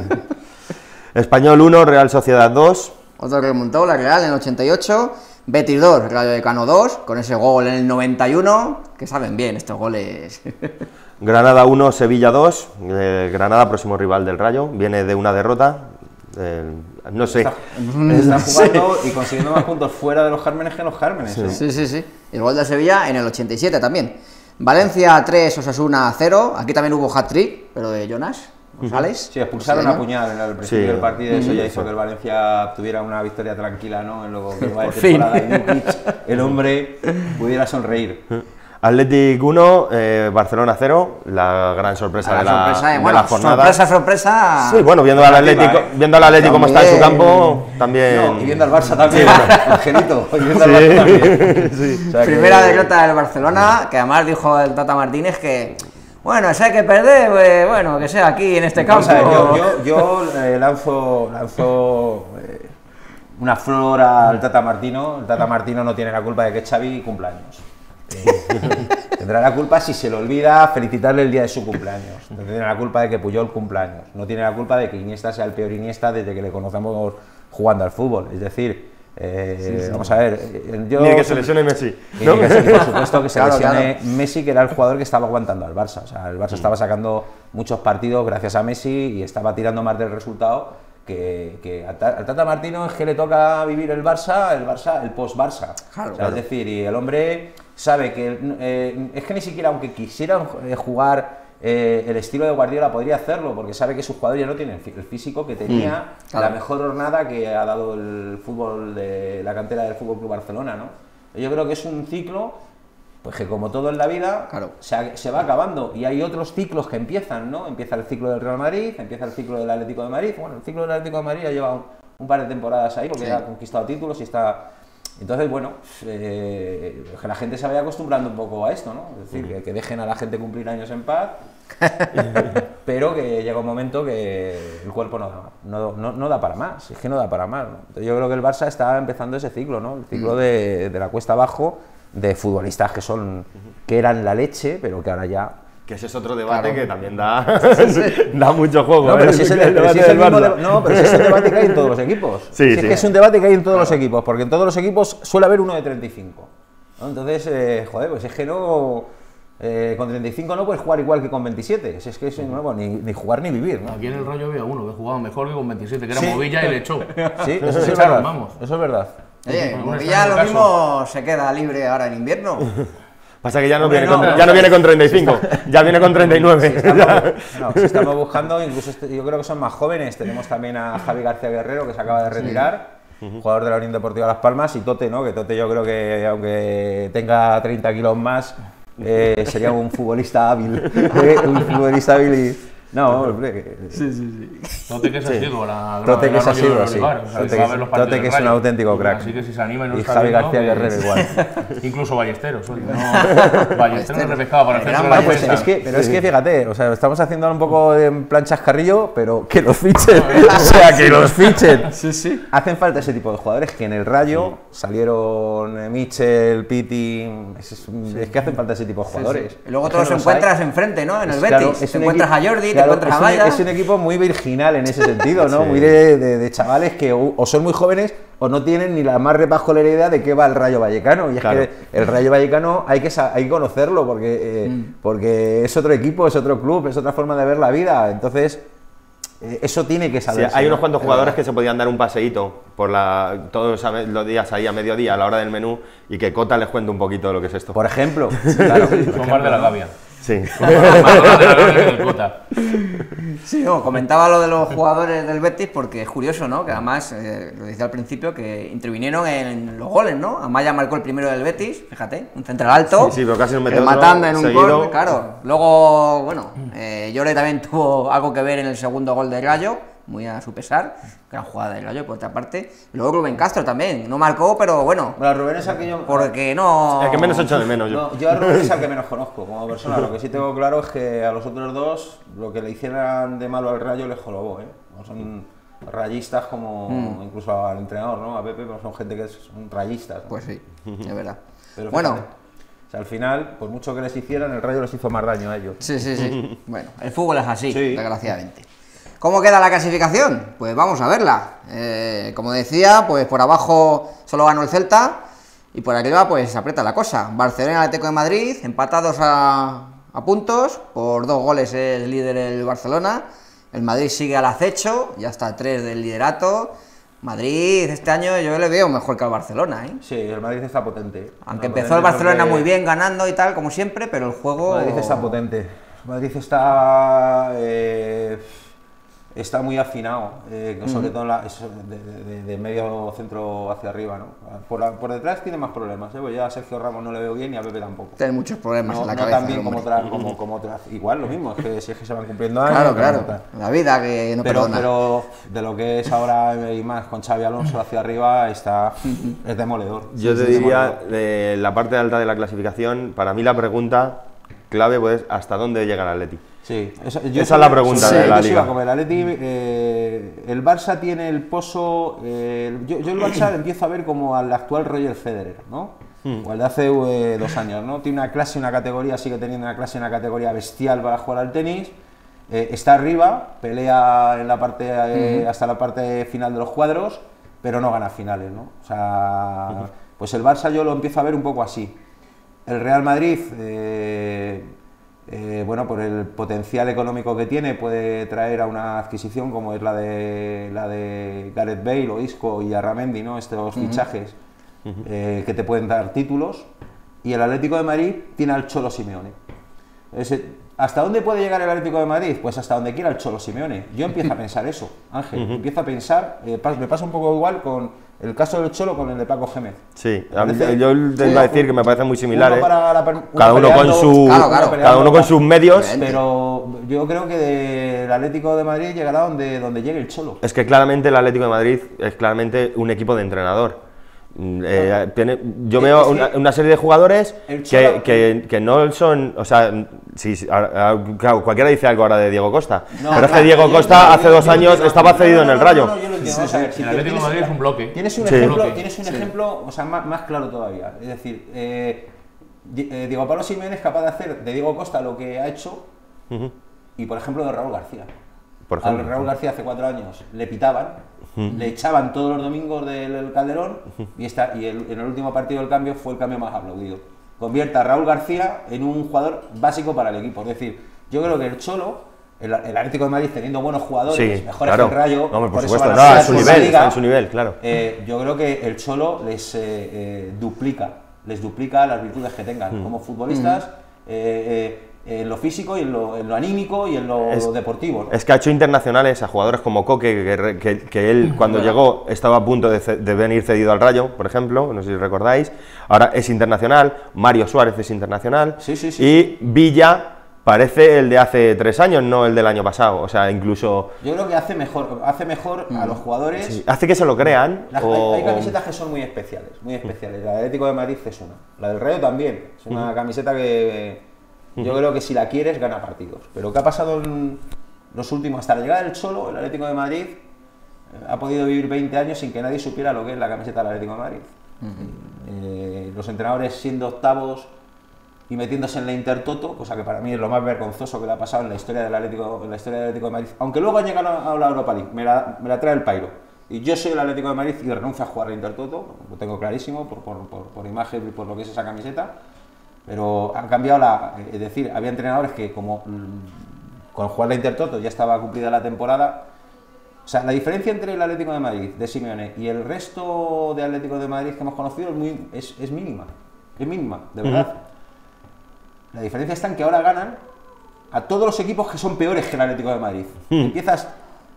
Español uno, Real Sociedad dos. Otro que remontó, la Real en el ochenta y ocho. Betis dos, Rayo Vallecano dos, con ese gol en el noventa y uno, que saben bien estos goles. Granada uno, Sevilla dos. Eh, Granada, próximo rival del Rayo. Viene de una derrota. Eh, no sé. Está jugando y consiguiendo más puntos fuera de los Gérmenes que en los Gérmenes. ¿eh? Sí, sí, sí. El gol de Sevilla en el ochenta y siete también. Valencia tres, Osasuna cero. Aquí también hubo hat-trick, pero de Jonas González. Sí, expulsaron a brasileño. Puñal en el principio Sí. del partido, eso ya hizo que el Valencia tuviera una victoria tranquila, ¿no? En lo que va de Por fin. temporada y Lukic, el hombre pudiera sonreír. Athletic uno, eh, Barcelona cero. La gran sorpresa, La de, la, sorpresa, eh, de bueno, la jornada. sorpresa, sorpresa. Sí, bueno, viendo al Relativa, Atlético, ¿eh? viendo al Atlético cómo está en su También. campo, también. No, y viendo al Barça también, Angelito, y viendo al Barça también. O sea que- Primera derrota del Barcelona, que además dijo el Tata Martínez que, bueno, si hay que perder, pues, bueno, que sea aquí en este campo. Vamos a ver, yo, yo, yo eh, lanzo, lanzo eh, una flor al Tata Martino. El Tata Martino no tiene la culpa de que Xavi cumpla años. Eh, tendrá la culpa si se le olvida felicitarle el día de su cumpleaños. No tiene la culpa de que Puyol cumpla años. No tiene la culpa de que Iniesta sea el peor Iniesta desde que le conocemos jugando al fútbol. Es decir, eh, vamos a ver, eh, yo... Ni de que se lesione Messi. Y ¿no? que se- por supuesto que se Claro, lesione Messi, que era el jugador que estaba aguantando al Barça. O sea, el Barça estaba sacando muchos partidos gracias a Messi y estaba tirando más del resultado que, que a Ta- al Tata Martino es que le toca vivir el Barça, el Barça, el post-Barça. Claro, O sea, claro. Es decir, y el hombre sabe que eh, es que ni siquiera aunque quisiera eh, jugar eh, el estilo de Guardiola podría hacerlo, porque sabe que sus jugadores ya no tienen el físico que tenía, claro. la mejor jornada que ha dado el fútbol de la cantera del Fútbol Club Barcelona, ¿no? Yo creo que es un ciclo, pues que como todo en la vida, Claro. se, ha- se va acabando y hay otros ciclos que empiezan, ¿no? Empieza el ciclo del Real Madrid, empieza el ciclo del Atlético de Madrid. Bueno, el ciclo del Atlético de Madrid ya lleva un, un par de temporadas ahí porque Sí. ha conquistado títulos y está... Entonces, bueno, eh, que la gente se vaya acostumbrando un poco a esto, ¿no? Es decir, que, que dejen a la gente cumplir años en paz, pero que llega un momento que el cuerpo no da, no, no, no da para más, es que no da para más, ¿no? Entonces, yo creo que el Barça está empezando ese ciclo, ¿no? El ciclo de, de la cuesta abajo, de futbolistas que son que eran la leche, pero que ahora ya... Que ese es otro debate Claro. que también da, da mucho juego. No, pero ¿eh? si es el, El pero si debate es el del mismo Barça. de- no, pero si es el debate que hay en todos los equipos. Sí, Si es sí. que es un debate que hay en todos los equipos, porque en todos los equipos suele haber uno de treinta y cinco, ¿no? Entonces, eh, joder, pues es que no... Eh, con treinta y cinco no puedes jugar igual que con veintisiete, si es que es nuevo, ni, ni jugar ni vivir, ¿no? Aquí en el Rayo había uno que jugaba mejor que con veintisiete, que era Sí. Movilla y le echó. Sí, eso sí es Echaron, verdad. vamos. Eso es verdad. Oye, Bueno, porque está ya en lo el mismo se queda libre ahora en invierno. Pasa que ya no, Hombre, viene, no, con, no, ya no no, viene con treinta y cinco, ya viene con treinta y nueve. Si estamos, no, si estamos buscando, incluso este- yo creo que son más jóvenes, tenemos también a Javi García Guerrero, que se acaba de retirar, jugador de la Unión Deportiva Las Palmas, y Tote, ¿no? Que Tote yo creo que aunque tenga treinta kilos más, eh, sería un futbolista hábil, ¿eh? Un futbolista hábil y... No, hombre, que- Sí, sí, sí. Tote que se ha sido la Tote que se ha Rayo sido, del sí. Olivar, o sea, Tote que que va a ver es- los partidos Tote que del es un Rayo. auténtico crack. Así que si se anima y no Y está Javi viendo, García que- Guerrero igual. Incluso Ballesteros, oye, no, Ballesteros le pescaba para el El centro de gran la Ah, pues defensa. es que, pero es que fíjate, o sea, estamos haciendo un poco en plan chascarrillo, pero que los fichen, o sea, que los fichen. Sí, sí. Hacen falta ese tipo de jugadores que en el Rayo salieron eh, Mitchell, Pitti, es, es- es que hacen falta ese tipo de jugadores. Y luego Es todos que te no los hay. encuentras enfrente, ¿no? En el Es, Betis. claro, es te un encuentras equipo- a Jordi, te claro, encuentras a es un- Maya. Es un equipo muy virginal en ese sentido, ¿no? Sí. Muy de, de- de chavales que o o son muy jóvenes o no tienen ni la más repajolera idea de qué va el Rayo Vallecano. Y es Claro. que el Rayo Vallecano hay que, sa- hay que conocerlo porque, eh, porque es otro equipo, es otro club, es otra forma de ver la vida. Entonces, eh, eso tiene que Sí, saber. hay unos cuantos jugadores que se podían dar un paseíto por la, todos los días ahí a mediodía a la hora del menú y que Cota les cuente un poquito de lo que es esto. Por ejemplo, claro, Son más de la Gavia. Sí. Son más de la Gavia que del Cota. Sí, no, comentaba lo de los jugadores del Betis porque es curioso, ¿no? Que además, eh, lo decía al principio, que intervinieron en los goles, ¿no? Amaya marcó el primero del Betis, fíjate, un central alto. Sí, sí, pero casi nos metió rematando otro en un seguido. gol, claro. Luego, bueno, eh, Llore también tuvo algo que ver en el segundo gol del Rayo, muy a su pesar, gran jugada del Rayo por otra parte. Y luego Rubén Castro también, no marcó, pero bueno, Bueno, Rubén es aquello. porque no... El que menos echo de menos yo. No, yo a Rubén es al que menos conozco como persona. Lo que sí tengo claro es que a los otros dos, lo que le hicieran de malo al Rayo les jorobó, ¿eh? No son rayistas como Mm. incluso al entrenador, ¿no? A Pepe, pero son gente que son rayistas, ¿no? Pues sí, es verdad. Pero Bueno, fíjate, o sea, al final, por mucho que les hicieran, el Rayo les hizo más daño a ellos. sí, sí, sí. Bueno, el fútbol es así, Sí. desgraciadamente. ¿Cómo queda la clasificación? Pues vamos a verla. Eh, como decía, pues por abajo solo ganó el Celta y por arriba pues aprieta la cosa. Barcelona y Atlético de Madrid empatados a, a puntos, por dos goles es líder el Barcelona. El Madrid sigue al acecho, ya está a tres del liderato. Madrid este año yo le veo mejor que al Barcelona, ¿eh? Sí, el Madrid está potente. Aunque No, empezó el potente Barcelona porque muy bien ganando y tal, como siempre, pero el juego... Madrid está potente. Madrid está eh, está muy afinado, eh, sobre todo en la- eso, de, de- de medio centro hacia arriba, ¿no? Por, la- por detrás tiene más problemas, ¿eh? Pues ya a Sergio Ramos no le veo bien y a Pepe tampoco. Tiene muchos problemas No, en la no cabeza. tan bien el como, hombre. otra- como, como otras. Igual lo mismo, es que si es que se van cumpliendo años. Claro, pero claro. no tal. La vida que no Pero, perdona. pero de lo que es ahora y más con Xavi Alonso hacia arriba está es demoledor. Yo Sí, te sí, diría, demoledor. de la parte alta de la clasificación, para mí la pregunta clave pues, es ¿hasta dónde llega el Atleti? Sí, esa, Esa es la pregunta sí, de la yo sí liga. iba como el Atleti, eh, el Barça tiene el pozo, eh, yo, yo el Barça lo empiezo a ver como al actual Roger Federer, ¿no? O al de hace eh, dos años, ¿no? Tiene una clase, una categoría, sigue teniendo una clase, una categoría bestial para jugar al tenis, eh, está arriba, pelea en la parte, eh, hasta la parte final de los cuadros, pero no gana finales, ¿no? O sea, pues el Barça yo lo empiezo a ver un poco así. El Real Madrid, eh, eh, bueno, por el potencial económico que tiene, puede traer a una adquisición como es la de la de Gareth Bale o Isco y Arramendi, ¿no? Estos fichajes eh, que te pueden dar títulos. Y el Atlético de Madrid tiene al Cholo Simeone. Entonces, ¿hasta dónde puede llegar el Atlético de Madrid? Pues hasta donde quiera el Cholo Simeone. Yo empiezo a pensar eso, Ángel. Empiezo a pensar, eh, pas- me pasa un poco igual con el caso del Cholo con el de Paco Gémez. Sí, a mí- Parece- yo te iba a decir que me parecen muy similares. Uno para la per- Cada uno con peleando- su, Claro, claro. cada uno con sus medios. Pero yo creo que el Atlético de Madrid llegará donde, donde llegue el Cholo. Es que claramente el Atlético de Madrid es claramente un equipo de entrenador. Mm, eh, tiene- yo Es veo que una, una serie de jugadores el que, Cholo- que- que no son, o sea, sí, sí, ahora- ahora, claro, cualquiera dice algo ahora de Diego Costa, No, pero es que claro, Diego yo- Costa yo- hace yo- dos yo años entiendo. estaba No, cedido no, en el no, Rayo. no, no, yo lo entiendo. Vamos a ver, si El te- Atlético de tienes Madrid una- es un bloque. Tienes un Sí. ejemplo, Bloque. tienes un Sí. ejemplo, o sea, más, más claro todavía. Es decir, eh, Di- eh, Diego Pablo Simeone es capaz de hacer de Diego Costa lo que ha hecho Ujú. y, por ejemplo, de Raúl García. Por A ejemplo. Raúl García hace cuatro años le pitaban, le echaban todos los domingos del Calderón y, está, y el- en el último partido del cambio fue el cambio más aplaudido. convierta a Raúl García en un jugador básico para el equipo. Es decir, yo creo que el Cholo, el, el Atlético de Madrid teniendo buenos jugadores, Sí, mejores claro. que el Rayo, No, hombre, por eso supuesto, van no, a a ser su por nivel, la liga, está en su nivel, claro. eh, yo creo que el Cholo les eh, eh, duplica, les duplica las virtudes que tengan Mm. como futbolistas, eh, eh, en lo físico y en lo, en lo anímico y en lo Es- deportivo, ¿no? Es que ha hecho internacionales a jugadores como Coque, que, que- que él cuando llegó estaba a punto de, ce- de venir cedido al Rayo, por ejemplo, no sé si recordáis. Ahora es internacional, Mario Suárez es internacional, Sí, sí, sí, y Villa parece el de hace tres años, no el del año pasado. O sea, incluso Yo creo que hace mejor, hace mejor a los jugadores. sí, hace que se lo crean. Las- o- hay, hay camisetas que son muy especiales, muy especiales. La del Atlético de Madrid es una. La del Rayo también. Es una camiseta que yo creo que si la quieres gana partidos. Pero ¿qué ha pasado en los últimos? Hasta la llegada del Cholo, el Atlético de Madrid eh, ha podido vivir veinte años sin que nadie supiera lo que es la camiseta del Atlético de Madrid. Eh, los entrenadores siendo octavos y metiéndose en la Intertoto, cosa que para mí es lo más vergonzoso que le ha pasado en la historia del Atlético, en la historia del Atlético de Madrid. Aunque luego han llegado a la Europa League, me la, me la trae el Pairo. Y yo soy el Atlético de Madrid y renuncio a jugar la Intertoto, lo tengo clarísimo por, por, por, por imagen y por lo que es esa camiseta. Pero han cambiado la... Es decir, había entrenadores que como mm, con jugar la Intertoto ya estaba cumplida la temporada. O sea, la diferencia entre el Atlético de Madrid, de Simeone, y el resto de Atlético de Madrid que hemos conocido es, muy, es, es mínima. Es mínima, de verdad. La diferencia está en que ahora ganan a todos los equipos que son peores que el Atlético de Madrid. Empiezas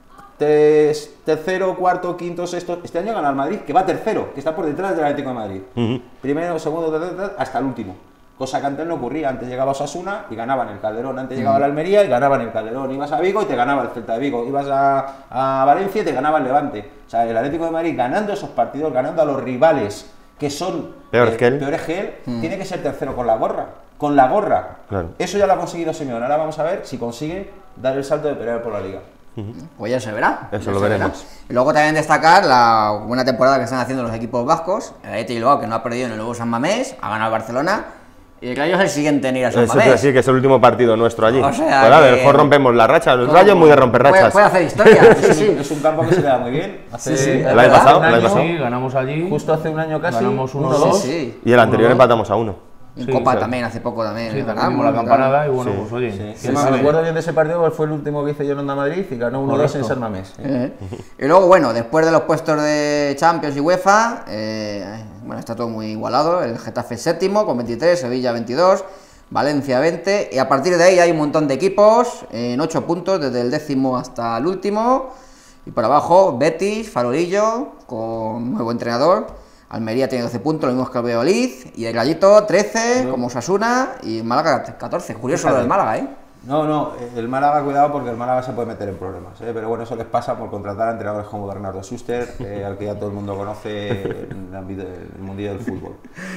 tes- tercero, cuarto, quinto, sexto. Este año gana el Madrid, que va tercero, que está por detrás del Atlético de Madrid. Ujú. Primero, segundo, tercero, tercero, hasta el último. Cosa que antes no ocurría. Antes llegaba Osasuna y ganaban el Calderón. Antes llegaba la Almería y ganaban el Calderón. Ibas a Vigo y te ganaba el Celta de Vigo. Ibas a, a Valencia y te ganaba el Levante. O sea, el Atlético de Madrid ganando esos partidos, ganando a los rivales que son Peores que él. peores que él, tiene que ser tercero con la gorra. Con la gorra. Claro. Eso ya lo ha conseguido Simeone. Ahora vamos a ver si consigue dar el salto de pelear por la Liga. Pues ya se verá. Eso ya lo se verá. veremos. Y luego también destacar la buena temporada que están haciendo los equipos vascos. El Athletic Bilbao, que no ha perdido en el nuevo San Mamés, ha ganado el Barcelona. Y el Rayo es el siguiente en ir a San Eso quiere Mamés. decir que es el último partido nuestro allí. O sea Pues a que- ver, mejor rompemos la racha. El Como- Rayo es muy de romper puede- rachas. Puede hacer historia. Sí, Es, sí. un, es un campo que se le da muy bien. Hace, Sí, sí. hace El año pasado, un el año año, pasado. Sí, ganamos allí. Justo hace un año casi. Ganamos uno uno dos. dos. Sí, sí. Y el anterior Uno, dos. empatamos a uno. En Sí, Copa sí. también, hace poco también. Sí, ganamos, también dimos la tal. campanada y bueno, Sí. pues oye, Sí. quién Sí, me sabe. acuerdo bien de ese partido, porque fue el último que hice yo en Onda Madrid y ganó uno dos en Correcto. San Mamés. Eh. Y luego, bueno, después de los puestos de Champions y UEFA, eh, bueno, está todo muy igualado. El Getafe séptimo con veintitrés, Sevilla veintidós, Valencia veinte, y a partir de ahí hay un montón de equipos en ocho puntos, desde el décimo hasta el último. Y por abajo, Betis, Farolillo, con nuevo entrenador. Almería tiene doce puntos, lo mismo que el Valladolid. Y el Gallito trece, como Osasuna. Y Málaga catorce. Curioso lo Fíjate. del Málaga, ¿eh? No, no, el Málaga, cuidado porque el Málaga se puede meter en problemas, ¿eh? Pero bueno, eso les pasa por contratar a entrenadores como Bernardo Schuster, eh, al que ya todo el mundo conoce en el ámbito del mundillo del fútbol.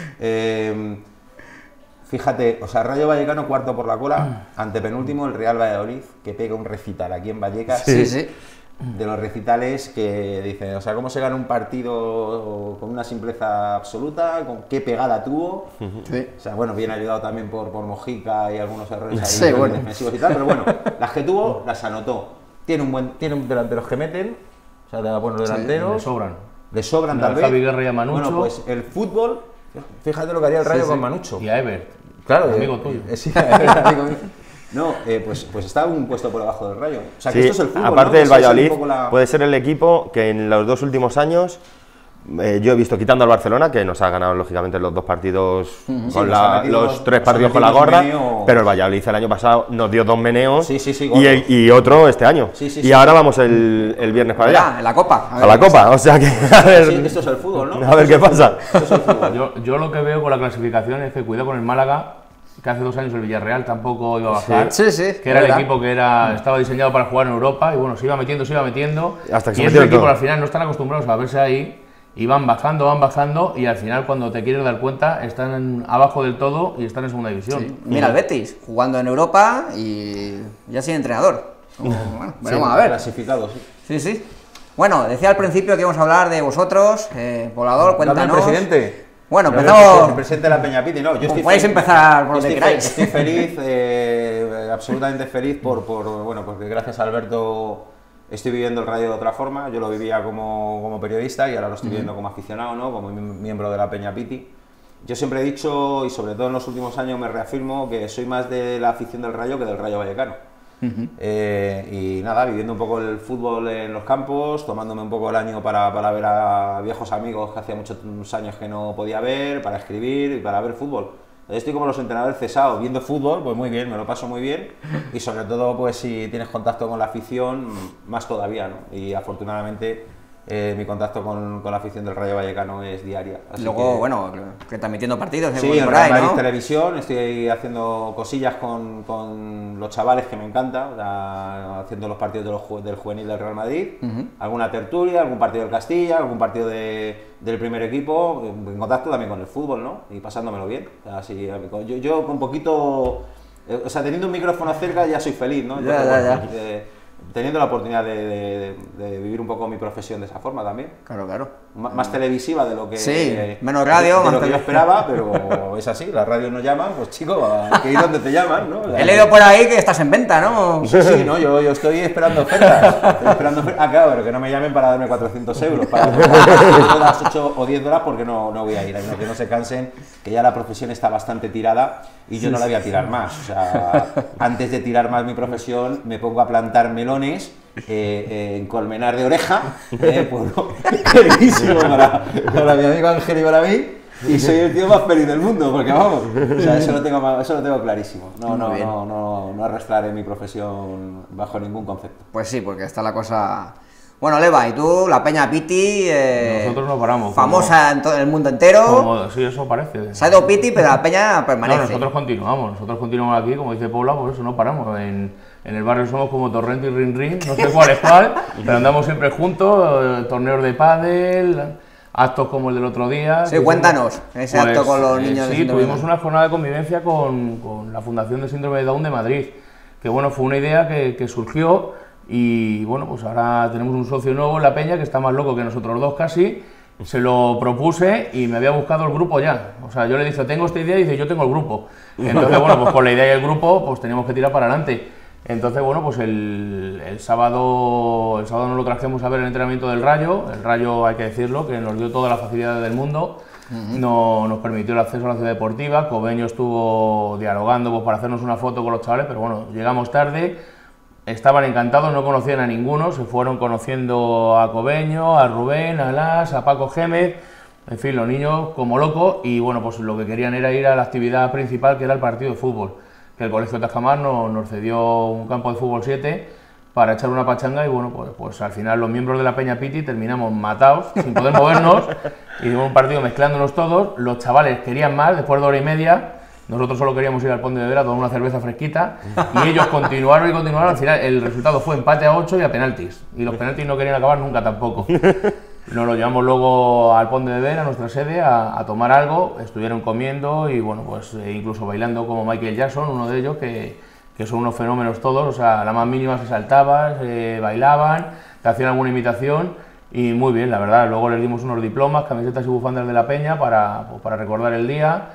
Eh, fíjate, o sea, Rayo Vallecano cuarto por la cola, antepenúltimo el Real Valladolid, que pega un recital aquí en Vallecas. Sí, sí. De los recitales que dicen, o sea, cómo se gana un partido con una simpleza absoluta, con qué pegada tuvo. Sí. O sea, bueno, bien ayudado también por, por Mojica y algunos errores ahí Sí, bueno. defensivos y tal, pero bueno, las que tuvo las anotó. Tiene un buen, tiene un delanteros que meten, o sea, de buenos Le delanteros, sobran. le sobran Mira, tal vez. Javi Guerra y a Manucho. Bueno, pues el fútbol, fíjate lo que haría el Rayo sí. con Manucho. Y a Ever. Claro, amigo eh, tuyo. eh, sí, no, eh, pues, pues está un puesto por debajo del Rayo. O sea, que Sí, esto es el fútbol, aparte ¿no? del Esa es un Valladolid, poco la- puede ser el equipo que en los dos últimos años, eh, yo he visto, quitando al Barcelona, que nos ha ganado lógicamente los dos partidos, con Sí, nos la- ha metido- los tres nos ha partidos con la metido un gorra, meneo. pero el Valladolid el año pasado nos dio dos meneos Sí, sí, sí, y, gordos. y otro este año. Sí, sí, y sí. ahora vamos el, el viernes para Ya, allá, en la Copa. a la Copa, o sea que a ver, Sí, esto es el fútbol, ¿no? a ver qué pasa. Esto es el fútbol. Yo, yo lo que veo con la clasificación es que cuidado con el Málaga, que hace dos años el Villarreal tampoco iba a bajar. Sí, sí, Que era el verdad. equipo que era, estaba diseñado para jugar en Europa y bueno, se iba metiendo, se iba metiendo. Hasta que se y esos metieron equipos todo. al final no están acostumbrados a verse ahí y van bajando, van bajando y al final cuando te quieres dar cuenta están en- abajo del todo y están en segunda división. Sí. Mira el Betis, jugando en Europa y ya sin entrenador. Bueno, veremos a ver. Clasificado, sí. Sí, sí. Bueno, decía al principio que íbamos a hablar de vosotros, eh, Poblador, cuéntanos. ¿Habla el presidente? Bueno, Pero empezamos. El presidente de la Peña Piti, no. Yo estoy Podéis feliz. empezar por Yo donde estoy queráis. fe- Estoy feliz, eh, absolutamente feliz por, por, bueno, porque gracias a Alberto estoy viviendo el Rayo de otra forma. Yo lo vivía como, como periodista y ahora lo estoy viviendo como aficionado, ¿no? Como mie- miembro de la Peña Piti. yo siempre he dicho, y sobre todo en los últimos años me reafirmo, que soy más de la afición del Rayo que del Rayo Vallecano. Uh-huh. eh, y nada, viviendo un poco el fútbol en los campos, tomándome un poco el año para, para ver a viejos amigos que hacía muchos años que no podía ver, para escribir y para ver fútbol. Estoy como los entrenadores cesados, viendo fútbol, pues muy bien, me lo paso muy bien, y sobre todo pues si tienes contacto con la afición, más todavía, ¿no? Y afortunadamente Eh, mi contacto con, con la afición del Rayo Vallecano es diaria. Así Luego, que, bueno, transmitiendo partidos. Sí, en Real Madrid Televisión, estoy haciendo cosillas con, con los chavales que me encanta, o sea, haciendo los partidos de los, del juvenil del Real Madrid, uh-huh. alguna tertulia, algún partido del Castilla, algún partido de, del primer equipo, en contacto también con el fútbol, ¿no? Y pasándomelo bien. O sea, así, yo, yo con poquito, o sea, teniendo un micrófono cerca ya soy feliz, ¿no? Entonces, ya, ya, ya. Bueno, eh, teniendo la oportunidad de, de, de vivir un poco mi profesión de esa forma también. Claro, claro. M más televisiva de lo que, sí, eh, menos radio, de, de más lo que yo esperaba, pero es así, las radios nos llaman, pues chico, hay que ir donde te llaman, ¿no? La, He leído por ahí que estás en venta, ¿no? Sí, sí, no, yo, yo estoy esperando ofertas, estoy esperando ofertas. Ah, claro, pero que no me llamen para darme cuatrocientos euros, para las ocho o diez horas porque no, no voy a ir, no, que no se cansen, que ya la profesión está bastante tirada y yo sí, no la voy a tirar más, o sea, antes de tirar más mi profesión me pongo a plantar melones Eh, eh, en Colmenar de Oreja, eh, pueblo queridísimo para, para mi amigo Ángel y para mí, y soy el tío más feliz del mundo, porque vamos, o sea, eso lo tengo, eso lo tengo clarísimo, no, no, no, no, no arrastraré mi profesión bajo ningún concepto. Pues sí, porque está la cosa... Bueno, Leva, y tú, la Peña Piti, eh, nosotros no paramos. Famosa como, en todo el mundo entero. Como, sí, eso parece. Se ha ido Piti, pero la Peña permanece. No, nosotros continuamos, nosotros continuamos aquí, como dice Paula, por eso no paramos. En, en el barrio somos como Torrente y Rin Rin, no sé cuál es cuál, pero andamos siempre juntos, eh, torneos de pádel, actos como el del otro día. Sí, cuéntanos, ese pues, acto con los niños eh, de Sí, síndrome tuvimos una jornada de convivencia con, con la Fundación de Síndrome de Down de Madrid, que bueno, fue una idea que, que surgió. Y bueno, pues ahora tenemos un socio nuevo en la Peña que está más loco que nosotros dos casi. Se lo propuse y me había buscado el grupo ya. O sea, yo le dije, tengo esta idea, y dice, yo tengo el grupo. Entonces, bueno, pues con la idea y el grupo, pues teníamos que tirar para adelante. Entonces, bueno, pues el, el sábado el sábado nos lo trajimos a ver el entrenamiento del Rayo. El Rayo, hay que decirlo, que nos dio todas las facilidades del mundo. Uh-huh. no, nos permitió el acceso a la ciudad deportiva. Cobeño estuvo dialogando pues, para hacernos una foto con los chavales, pero bueno, llegamos tarde. Estaban encantados, no conocían a ninguno, se fueron conociendo a Cobeño, a Rubén, a Las, a Paco Gémez, en fin, los niños como locos, y bueno, pues lo que querían era ir a la actividad principal, que era el partido de fútbol, que el Colegio Tajamar nos, nos cedió un campo de fútbol siete para echar una pachanga, y bueno, pues, pues al final los miembros de la Peña Piti terminamos matados, sin poder movernos, y dimos un partido mezclándonos todos. Los chavales querían más, después de hora y media. Nosotros solo queríamos ir al Pontevedra a tomar una cerveza fresquita, y ellos continuaron y continuaron. Al final el resultado fue empate a ocho y a penaltis, y los penaltis no querían acabar nunca tampoco. Nos lo llevamos luego al Pontevedra, a nuestra sede, a, a tomar algo. Estuvieron comiendo y bueno, pues eh, incluso bailando como Michael Jackson, uno de ellos, que, que son unos fenómenos todos. O sea, a la más mínima se saltaban, se bailaban, te hacían alguna imitación, y muy bien, la verdad. Luego les dimos unos diplomas, camisetas y bufandas de la Peña para, pues, para recordar el día.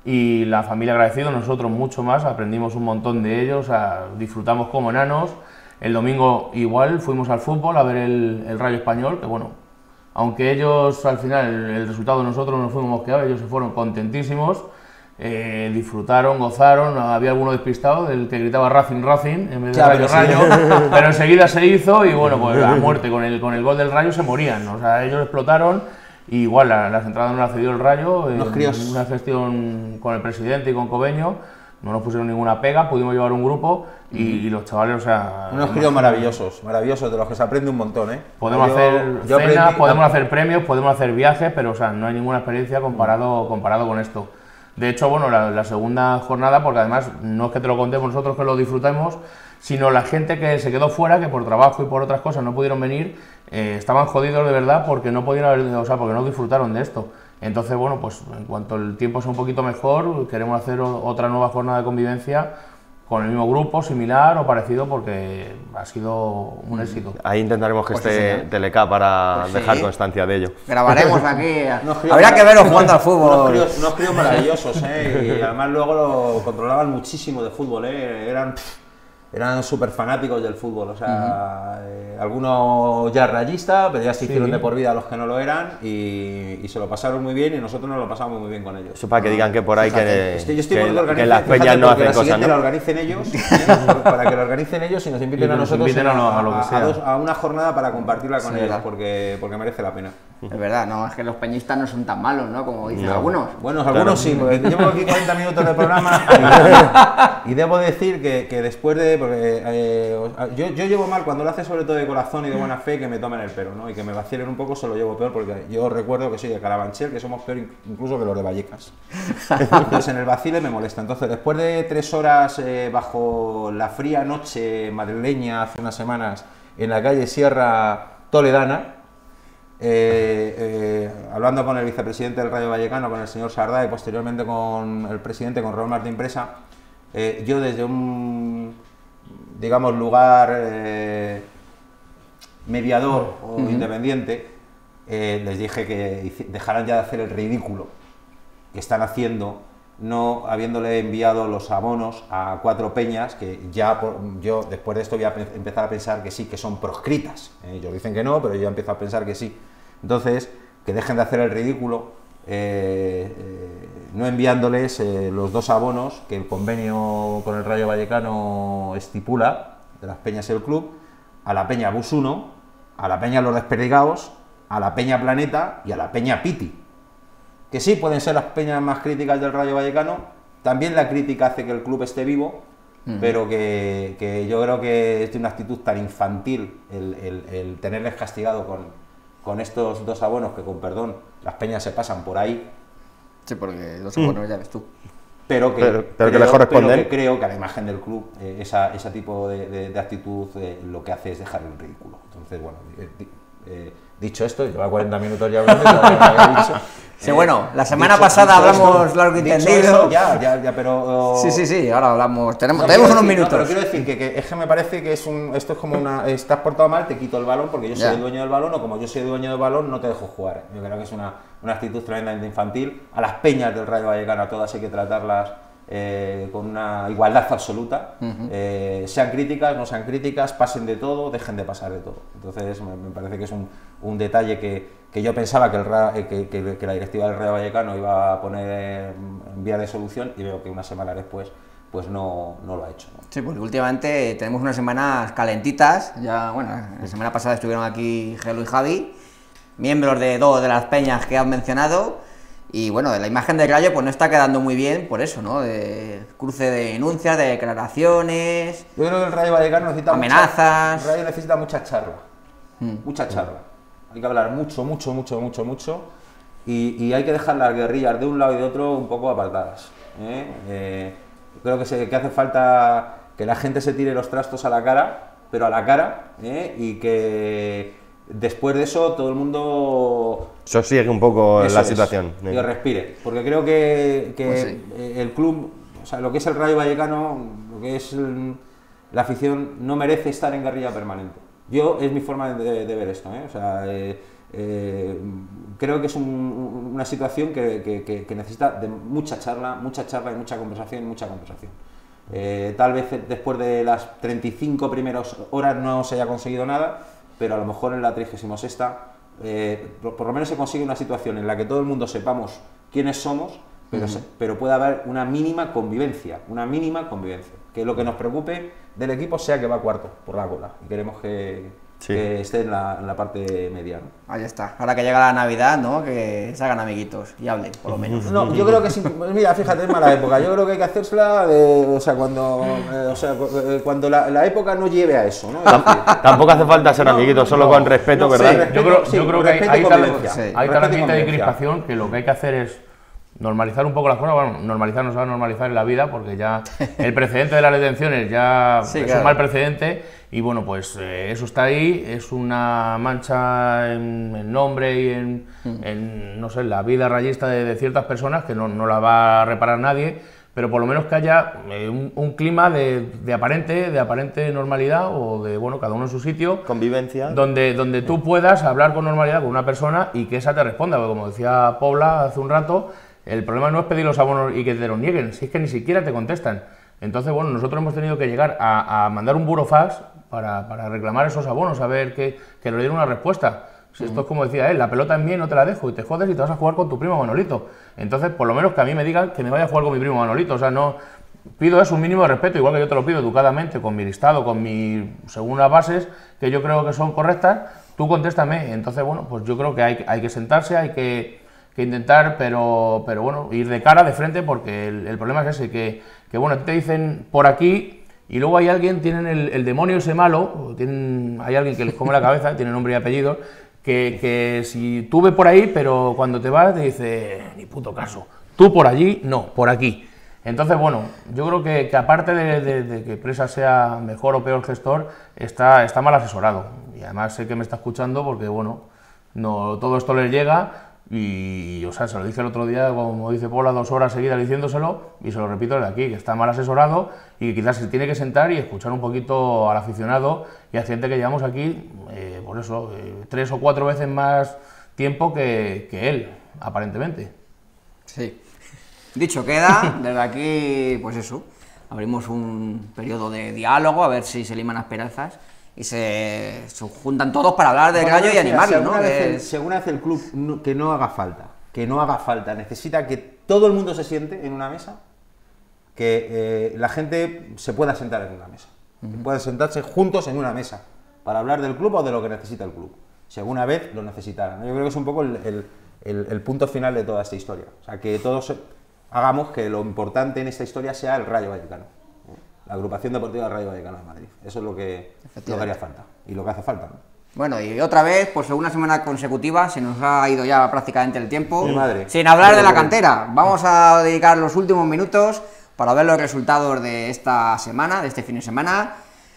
Y la familia agradecido, nosotros mucho más, aprendimos un montón de ellos, o sea, disfrutamos como enanos. El domingo igual fuimos al fútbol a ver el, el Rayo Español, que bueno, aunque ellos al final el, el resultado nosotros nos fuimos mosqueados, ellos se fueron contentísimos, eh, disfrutaron, gozaron. Había alguno despistado del que gritaba Racing, Racing en vez de Rayo, Rayo, pero enseguida se hizo, y bueno, pues a muerte, con el, con el gol del Rayo se morían, o sea, ellos explotaron. Y igual la, las entradas no las cedió el Rayo, en una gestión con el presidente y con Cobeño, no nos pusieron ninguna pega, pudimos llevar un grupo y, mm. y los chavales, o sea... Unos críos maravillosos, maravillosos, de los que se aprende un montón, ¿eh? Podemos yo, hacer yo cenas, aprendí... podemos hacer premios, podemos hacer viajes, pero o sea, no hay ninguna experiencia comparado, comparado con esto. De hecho, bueno, la, la segunda jornada, porque además no es que te lo contemos nosotros que lo disfrutemos, sino la gente que se quedó fuera, que por trabajo y por otras cosas no pudieron venir, eh, estaban jodidos de verdad porque no pudieron haber, o sea, porque no disfrutaron de esto. Entonces, bueno, pues en cuanto el tiempo sea un poquito mejor, queremos hacer o, otra nueva jornada de convivencia con el mismo grupo, similar o parecido, porque ha sido un éxito. Ahí intentaremos que pues esté sí, Teleca para pues dejar sí. constancia de ello. Grabaremos aquí. Habría que verlos jugando al fútbol. Unos críos, unos críos maravillosos, ¿eh? Y además luego lo controlaban muchísimo de fútbol, ¿eh? Eran... eran súper fanáticos del fútbol, o sea, uh-huh. eh, algunos ya rayistas, pero ya se hicieron sí. de por vida los que no lo eran y, y se lo pasaron muy bien y nosotros nos lo pasamos muy bien con ellos. Eso para que digan que por ahí que, estoy, yo estoy que, que, que las peñas no hacen la cosas, ¿no? la organicen ellos, ¿eh? para que lo organicen ellos y nos inviten y a nosotros inviten a, a, a, lo que a, sea. a, dos, a una jornada para compartirla con sí, ellos, ¿verdad? porque, porque merece la pena. Es verdad, no, es que los peñistas no son tan malos, ¿no? Como dicen no. algunos. Bueno, algunos claro. sí, porque llevo aquí cuarenta minutos de programa y, y debo decir que, que después de... Porque, eh, yo, yo llevo mal cuando lo hace sobre todo de corazón y de buena fe que me tomen el pelo, ¿no? Y que me vacilen un poco, se lo llevo peor porque yo recuerdo que soy de Carabanchel, que somos peor incluso que los de Vallecas. Entonces en el vacile me molesta. Entonces después de tres horas eh, bajo la fría noche madrileña hace unas semanas en la calle Sierra Toledana, Eh, eh, hablando con el vicepresidente del Rayo Vallecano, con el señor Sardá y posteriormente con el presidente, con Raúl Martín Presa, eh, yo desde un, digamos, lugar eh, mediador o uh-huh. independiente, eh, les dije que dejaran ya de hacer el ridículo que están haciendo, no habiéndole enviado los abonos a cuatro peñas que ya por, yo después de esto voy a pe- empezar a pensar que sí, que son proscritas. Eh, ellos dicen que no, pero yo empiezo a pensar que sí. Entonces, que dejen de hacer el ridículo, eh, eh, no enviándoles eh, los dos abonos que el convenio con el Rayo Vallecano estipula, de las peñas y el club, a la peña Bus uno, a la peña Los Desperdigados, a la peña Planeta y a la peña Piti. Que sí pueden ser las peñas más críticas del Rayo Vallecano, también la crítica hace que el club esté vivo, uh-huh. pero que, que yo creo que es de una actitud tan infantil el, el, el tenerles castigado con, con estos dos abonos, que con perdón, las peñas se pasan por ahí. Sí, porque dos abonos mm. ya ves tú. Pero que, pero, pero creo, que les corresponden. Pero que creo que a la imagen del club, eh, esa, ese tipo de, de, de actitud eh, lo que hace es dejar el ridículo. Entonces, bueno, eh, eh, dicho esto, lleva cuarenta minutos ya hablando, ya lo había dicho. Sí, bueno, la semana dicho, pasada dicho hablamos esto, largo y tendido. Eso, ya, ya, ya, pero... Sí, sí, sí, ahora hablamos, tenemos, No, tenemos unos decir, minutos. No, pero quiero decir que, que es que me parece que es un, esto es como una... Estás portado mal, te quito el balón porque yo soy ya. el dueño del balón, o como yo soy el dueño del balón, no te dejo jugar. Yo creo que es una, una actitud tremendamente infantil. A las peñas del Rayo Vallecano, a todas hay que tratarlas eh, con una igualdad absoluta. Uh-huh. eh, sean críticas, no sean críticas, pasen de todo, dejen de pasar de todo. Entonces me, me parece que es un, un detalle que... que yo pensaba que, el, que, que, que la directiva del Rayo Vallecano iba a poner en vía de solución y veo que una semana después pues no, no lo ha hecho, ¿no? Sí, porque últimamente tenemos unas semanas calentitas, ya bueno, la semana pasada estuvieron aquí Gelo y Javi, miembros de dos de las peñas que han mencionado, y bueno, de la imagen del Rayo pues no está quedando muy bien por eso, ¿no? De cruce de denuncias, de declaraciones... Yo creo que el Rayo Vallecano necesita... Amenazas... Mucha, el Rayo necesita mucha charla, hmm. mucha charla. Hay que hablar mucho, mucho, mucho, mucho, mucho y, y hay que dejar las guerrillas de un lado y de otro un poco apartadas. ¿eh? Eh, creo que, se, que hace falta que la gente se tire los trastos a la cara, pero a la cara, ¿eh? y que después de eso todo el mundo... sosiegue un poco eso la es, situación. Y ¿eh? respire, porque creo que, que pues sí. el club, o sea, lo que es el Rayo Vallecano, lo que es el, la afición, no merece estar en guerrilla permanente. Yo, es mi forma de, de ver esto, ¿eh? O sea, eh, eh, creo que es un, una situación que, que, que necesita de mucha charla, mucha charla y mucha conversación, mucha conversación. Eh, tal vez después de las treinta y cinco primeras horas no se haya conseguido nada, pero a lo mejor en la trigésima sexta eh, por, por lo menos se consigue una situación en la que todo el mundo sepamos quiénes somos, pero, uh-huh. se, pero puede haber una mínima convivencia, una mínima convivencia. Que lo que nos preocupe del equipo sea que va cuarto por la cola y queremos que, sí. que esté en la, en la parte media, ¿no? Ahí está, ahora que llega la Navidad, ¿no? Que se hagan amiguitos y hablen, por lo menos. No, yo creo que sí, mira, fíjate, es mala época, yo creo que hay que hacérsela, de, o sea, cuando, eh, o sea, cuando la, la época no lleve a eso, ¿no? Tampoco hace falta ser amiguitos, no, solo no, con respeto, no, ¿verdad? Sí, respeto, yo creo, sí, yo creo que hay, hay tal, sí, hay tal ambiente de crispación que lo que hay que hacer es normalizar un poco las cosas. Bueno, normalizar no se va a normalizar en la vida porque ya el precedente de las detenciones ya sí, es claro. un mal precedente y bueno, pues eh, eso está ahí, es una mancha en, en nombre y en, mm. en, no sé, la vida rayista de, de ciertas personas que no, no la va a reparar nadie, pero por lo menos que haya eh, un, un clima de, de, aparente, de aparente normalidad o de, bueno, cada uno en su sitio. Convivencia. Donde, donde tú puedas hablar con normalidad con una persona y que esa te responda, porque como decía Paula hace un rato, el problema no es pedir los abonos y que te los nieguen, si es que ni siquiera te contestan. Entonces, bueno, nosotros hemos tenido que llegar a, a mandar un burofax para, para reclamar esos abonos, a ver que, que nos dieran una respuesta. Si esto es como decía él, la pelota es mía y no te la dejo, y te jodes y te vas a jugar con tu primo Manolito. Entonces, por lo menos que a mí me digan que me vaya a jugar con mi primo Manolito. O sea, no pido eso, un mínimo de respeto, igual que yo te lo pido educadamente, con mi listado, con mi, según las bases, que yo creo que son correctas, tú contéstame. Entonces, bueno, pues yo creo que hay, hay que sentarse, hay que, que intentar, pero, pero bueno, ir de cara, de frente, porque el, el problema es ese, que, que bueno, te dicen por aquí, y luego hay alguien, tienen el, el demonio ese malo, tienen, hay alguien que les come la cabeza, tiene nombre y apellido, que, que si tú ves por ahí, pero cuando te vas te dice, ni puto caso, tú por allí, no, por aquí. Entonces, bueno, yo creo que, que aparte de, de, de que Presa sea mejor o peor gestor, está, está mal asesorado. Y además sé que me está escuchando porque, bueno, no, todo esto les llega y, o sea, se lo dije el otro día, como dice Paula, dos horas seguidas diciéndoselo, y se lo repito desde aquí, que está mal asesorado y que quizás se tiene que sentar y escuchar un poquito al aficionado y a gente que llevamos aquí, eh, por eso, eh, tres o cuatro veces más tiempo que, que él, aparentemente. Sí. Dicho queda, desde aquí, pues eso, abrimos un periodo de diálogo, a ver si se liman asperezas y se, se juntan todos para hablar del Rayo y animarlo, ¿no? Que... El, según hace el club, no, que no haga falta, que no haga falta, necesita que todo el mundo se siente en una mesa, que eh, la gente se pueda sentar en una mesa, uh-huh. que puedan sentarse juntos en una mesa, para hablar del club o de lo que necesita el club, si alguna vez lo necesitaran. Yo creo que es un poco el, el, el, el punto final de toda esta historia, o sea, que todos hagamos que lo importante en esta historia sea el Rayo Vallecano, la agrupación deportiva del Rayo Vallecano de Madrid. Eso es lo que, lo que haría falta y lo que hace falta, ¿no? Bueno, y otra vez, pues segunda semana consecutiva, se nos ha ido ya prácticamente el tiempo. Mi madre. Sin hablar de la cantera. Vamos a dedicar los últimos minutos para ver los resultados de esta semana, de este fin de semana.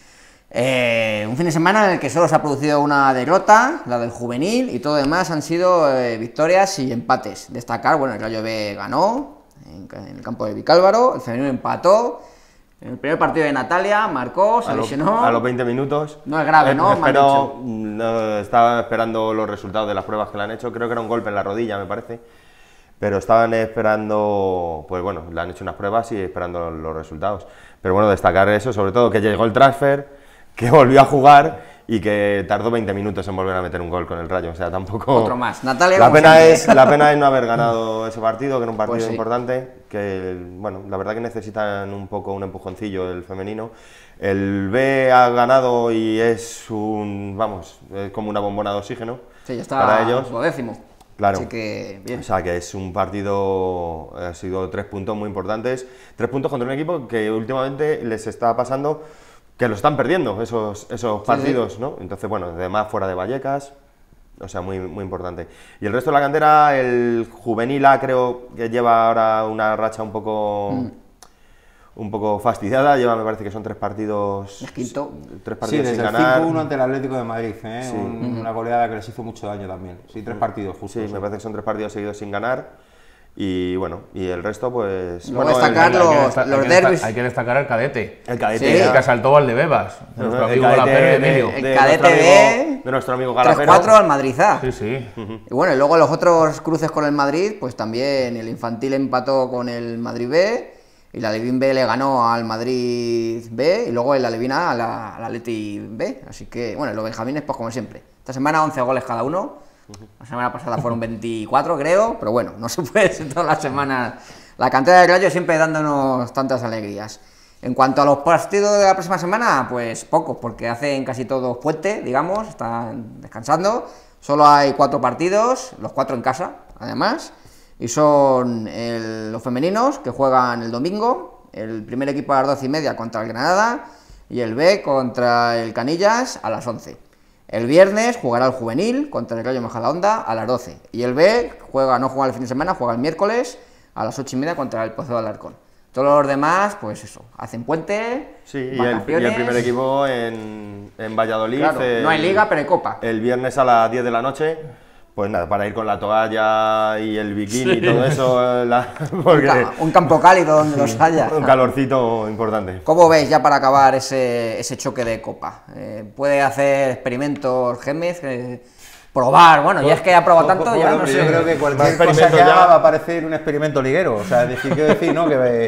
Eh, un fin de semana en el que solo se ha producido una derrota, la del juvenil, y todo demás han sido eh, victorias y empates. Destacar, bueno, el Rayo B ganó en, en el campo de Vicálvaro, el femenino empató. En el primer partido de Natalia marcó, se a lesionó. Lo, a los veinte minutos. No es grave, ¿no? Espero, no, estaba esperando los resultados de las pruebas que le han hecho. Creo que era un golpe en la rodilla, me parece. Pero estaban esperando, pues bueno, le han hecho unas pruebas y esperando los resultados. Pero bueno, destacar eso, sobre todo que llegó el transfer, que volvió a jugar y que tardó veinte minutos en volver a meter un gol con el Rayo. O sea, tampoco... Otro más. Natalia, la pena es La pena es no haber ganado ese partido, que era un partido pues sí. importante, que, bueno, la verdad que necesitan un poco un empujoncillo el femenino. El B ha ganado y es un, vamos, es como una bombona de oxígeno sí, ya está para ellos. Décimo. Claro. Así que, bien. O sea, que es un partido, ha sido tres puntos muy importantes, tres puntos contra un equipo que últimamente les está pasando que lo están perdiendo esos, esos partidos, sí, sí. ¿no? Entonces, bueno, además fuera de Vallecas, o sea, muy, muy importante. Y el resto de la cantera, el juvenil A creo que lleva ahora una racha un poco... Mm. un poco fastidiada, lleva, me parece que son tres partidos, quinto. tres partidos sí, sin desde ganar. el cinco uno ante el Atlético de Madrid, ¿eh? Sí. Un, una goleada que les hizo mucho daño también. Sí, tres partidos justo. Sí, sí, me parece que son tres partidos seguidos sin ganar. Y bueno, y el resto pues... Luego bueno, destacar el, el, los, hay que, los hay que derbis. Destacar, hay que destacar el cadete. El cadete. Sí. El que asaltó Valdebebas. De nuestro amigo Galapero Emilio. El de cadete nuestro B. amigo, de nuestro amigo Galapero. tres cuatro al Madrid A. Sí, sí. Uh-huh. Y bueno, y luego los otros cruces con el Madrid, pues también el infantil empató con el Madrid B. Y la Alevín B le ganó al Madrid B y luego el Alevín A al Atleti B. Así que, bueno, los benjamines, pues como siempre. Esta semana once goles cada uno. La semana pasada fueron veinticuatro, creo. Pero bueno, no se puede ser todas las semanas. La cantera del Rayo siempre dándonos tantas alegrías. En cuanto a los partidos de la próxima semana, pues pocos, porque hacen casi todos puente, digamos. Están descansando. Solo hay cuatro partidos, los cuatro en casa, además. Y son el, los femeninos, que juegan el domingo, el primer equipo a las doce y media contra el Granada, y el B contra el Canillas a las once. El viernes jugará el juvenil contra el Rayo Majadahonda a las doce. Y el B juega, no juega el fin de semana, juega el miércoles a las ocho y media contra el Pozo de Alarcón. Todos los demás, pues eso, hacen puente. Sí, y el, y el primer equipo en, en Valladolid. Claro, el, no hay liga, pero hay copa. El viernes a las diez de la noche. Pues nada, para ir con la toalla y el bikini sí. y todo eso, la, porque un, ca un campo cálido donde los haya. Un calorcito importante. ¿Cómo veis ya para acabar ese, ese choque de copa? Eh, ¿Puede hacer experimentos Gémez? Eh, probar, bueno, pues, ya es que ha probado tanto, ya no sé. Yo creo que cualquier cosa que haga va a parecer un experimento liguero, o sea, decir, quiero decir, ¿no? Que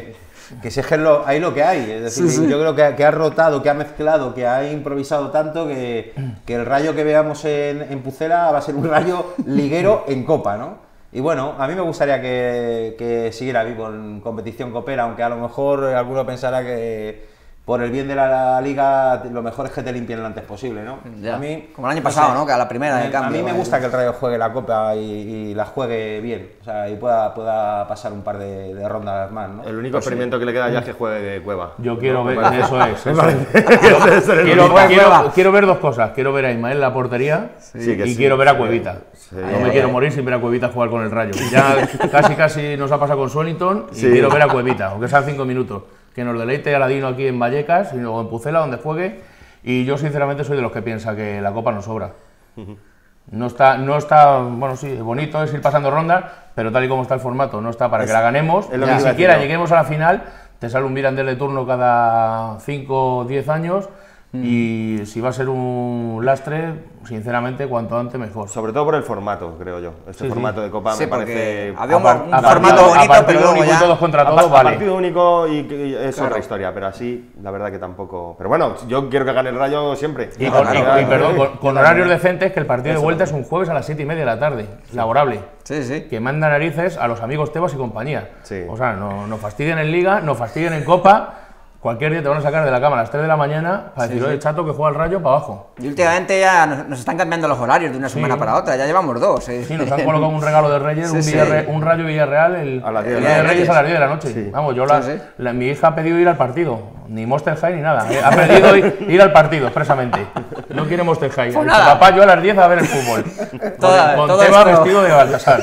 que si es que es lo, hay lo que hay, es decir, Sí, sí. yo creo que, que ha rotado, que ha mezclado, que ha improvisado tanto que, que el Rayo que veamos en, en Pucela va a ser un Rayo liguero en Copa, ¿no? Y bueno, a mí me gustaría que, que siguiera vivo en competición copera, aunque a lo mejor alguno pensará que por el bien de la, la liga lo mejor es que te limpien lo antes posible, ¿no? Ya. A mí, Como el año pasado, sé, ¿no? Que a la primera de me- cambio, A mí me eh. gusta que el Rayo juegue la Copa y, y la juegue bien, o sea, y pueda, pueda pasar un par de, de rondas más, ¿no? El único experimento que le queda ya es que juegue de Cueva. Yo quiero No, me ver, parece- eso es. me eso parece es. que debe ser el Quiero, único. quiero- Cueva. quiero ver dos cosas. Quiero ver a Ismael en la portería Sí, que y sí, quiero ver a sí. Cuevita. Sí. No me quiero morir sin ver a Cuevita jugar con el Rayo. Ya casi casi nos ha pasado con Swellington y Sí. quiero ver a Cuevita, aunque sean cinco minutos. Que nos deleite Aladino aquí en Vallecas y luego en Pucela, donde juegue. Y yo sinceramente soy de los que piensa que la Copa nos sobra. No está, no está, bueno, sí, bonito es ir pasando rondas, pero tal y como está el formato, no está para que la ganemos. es lo Ni que iba a siquiera decir yo. lleguemos a la final, te sale un Mirandés de turno cada cinco o diez años y si va a ser un lastre, sinceramente, cuanto antes mejor. Sobre todo por el formato, creo yo. Este Sí, sí. formato de Copa Sí, me porque parece... había un, a par- un a formato partido- bonito, a partido pero luego único y ya... todos contra A, todos, a vale. partido único y, y es Claro. otra historia, pero así, la verdad que tampoco... Pero bueno, yo quiero que gane el Rayo siempre. Y, Claro, con, y- claro, y, claro. perdón, con, con horarios decentes, que el partido de Eso. vuelta es un jueves a las siete y media de la tarde, laborable. Sí, sí. Que manda narices a los amigos Tebas y compañía. Sí. O sea, no, nos fastidien en Liga, nos fastidien en Copa. Cualquier día te van a sacar de la cama a las tres de la mañana para decir, oye, chato, que juega el Rayo para abajo. Y últimamente ya nos, nos están cambiando los horarios de una semana para otra, ya llevamos dos. ¿eh? Sí, nos han colocado un regalo de Reyes, Sí, un, sí. Villarre- un Rayo Villarreal el, A las diez el de día la de noche. Reyes a las diez de la noche. Sí. Vamos, yo la, Sí, sí. la- mi hija ha pedido ir al partido, ni Monster High ni nada. eh, Ha pedido ir, ir al partido expresamente. No quiere Monster High. Pues Ha dicho, nada. papá, yo a las diez a ver el fútbol. Toda- con todo Tebas esto- vestido de Baltasar.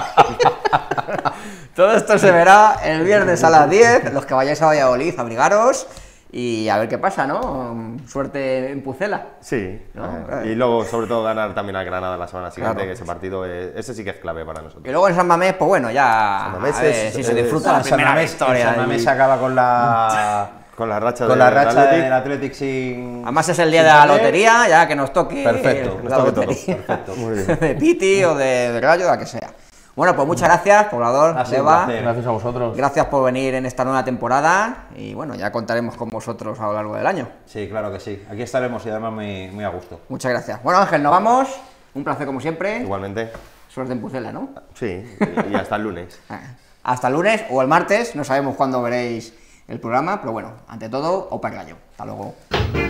Todo esto se verá el viernes a las diez, los que vayáis a Valladolid, abrigaros y a ver qué pasa, ¿no? Suerte en Pucela. Sí. No, eh, claro. y luego, sobre todo, ganar también a Granada la semana siguiente, Claro. que ese partido, es- ese sí que es clave para nosotros. Y luego en San Mamés, pues bueno, ya San Mamés a ver es- si se es- disfruta la San primera Mamés, victoria. San Mamés y- se acaba con la, Con la racha, con de- la del racha Athletic. del Athletic sin... Además es el día sin de la perder. lotería, ya que nos toque Perfecto, la nos toque todo, lotería. perfecto. Muy bien. de Piti o de, de Rayo, la que sea. Bueno, pues muchas gracias, poblador, Ha sido un Deva. placer. Gracias a vosotros. Gracias por venir en esta nueva temporada y bueno, ya contaremos con vosotros a lo largo del año. Sí, claro que sí. Aquí estaremos y además muy, muy a gusto. Muchas gracias. Bueno, Ángel, nos vamos. Un placer como siempre. Igualmente. Suerte en Pucela, ¿no? Sí, y y hasta el lunes. Ah, hasta el lunes o el martes, no sabemos cuándo veréis el programa, pero bueno, ante todo, Opa Rayo. Hasta luego.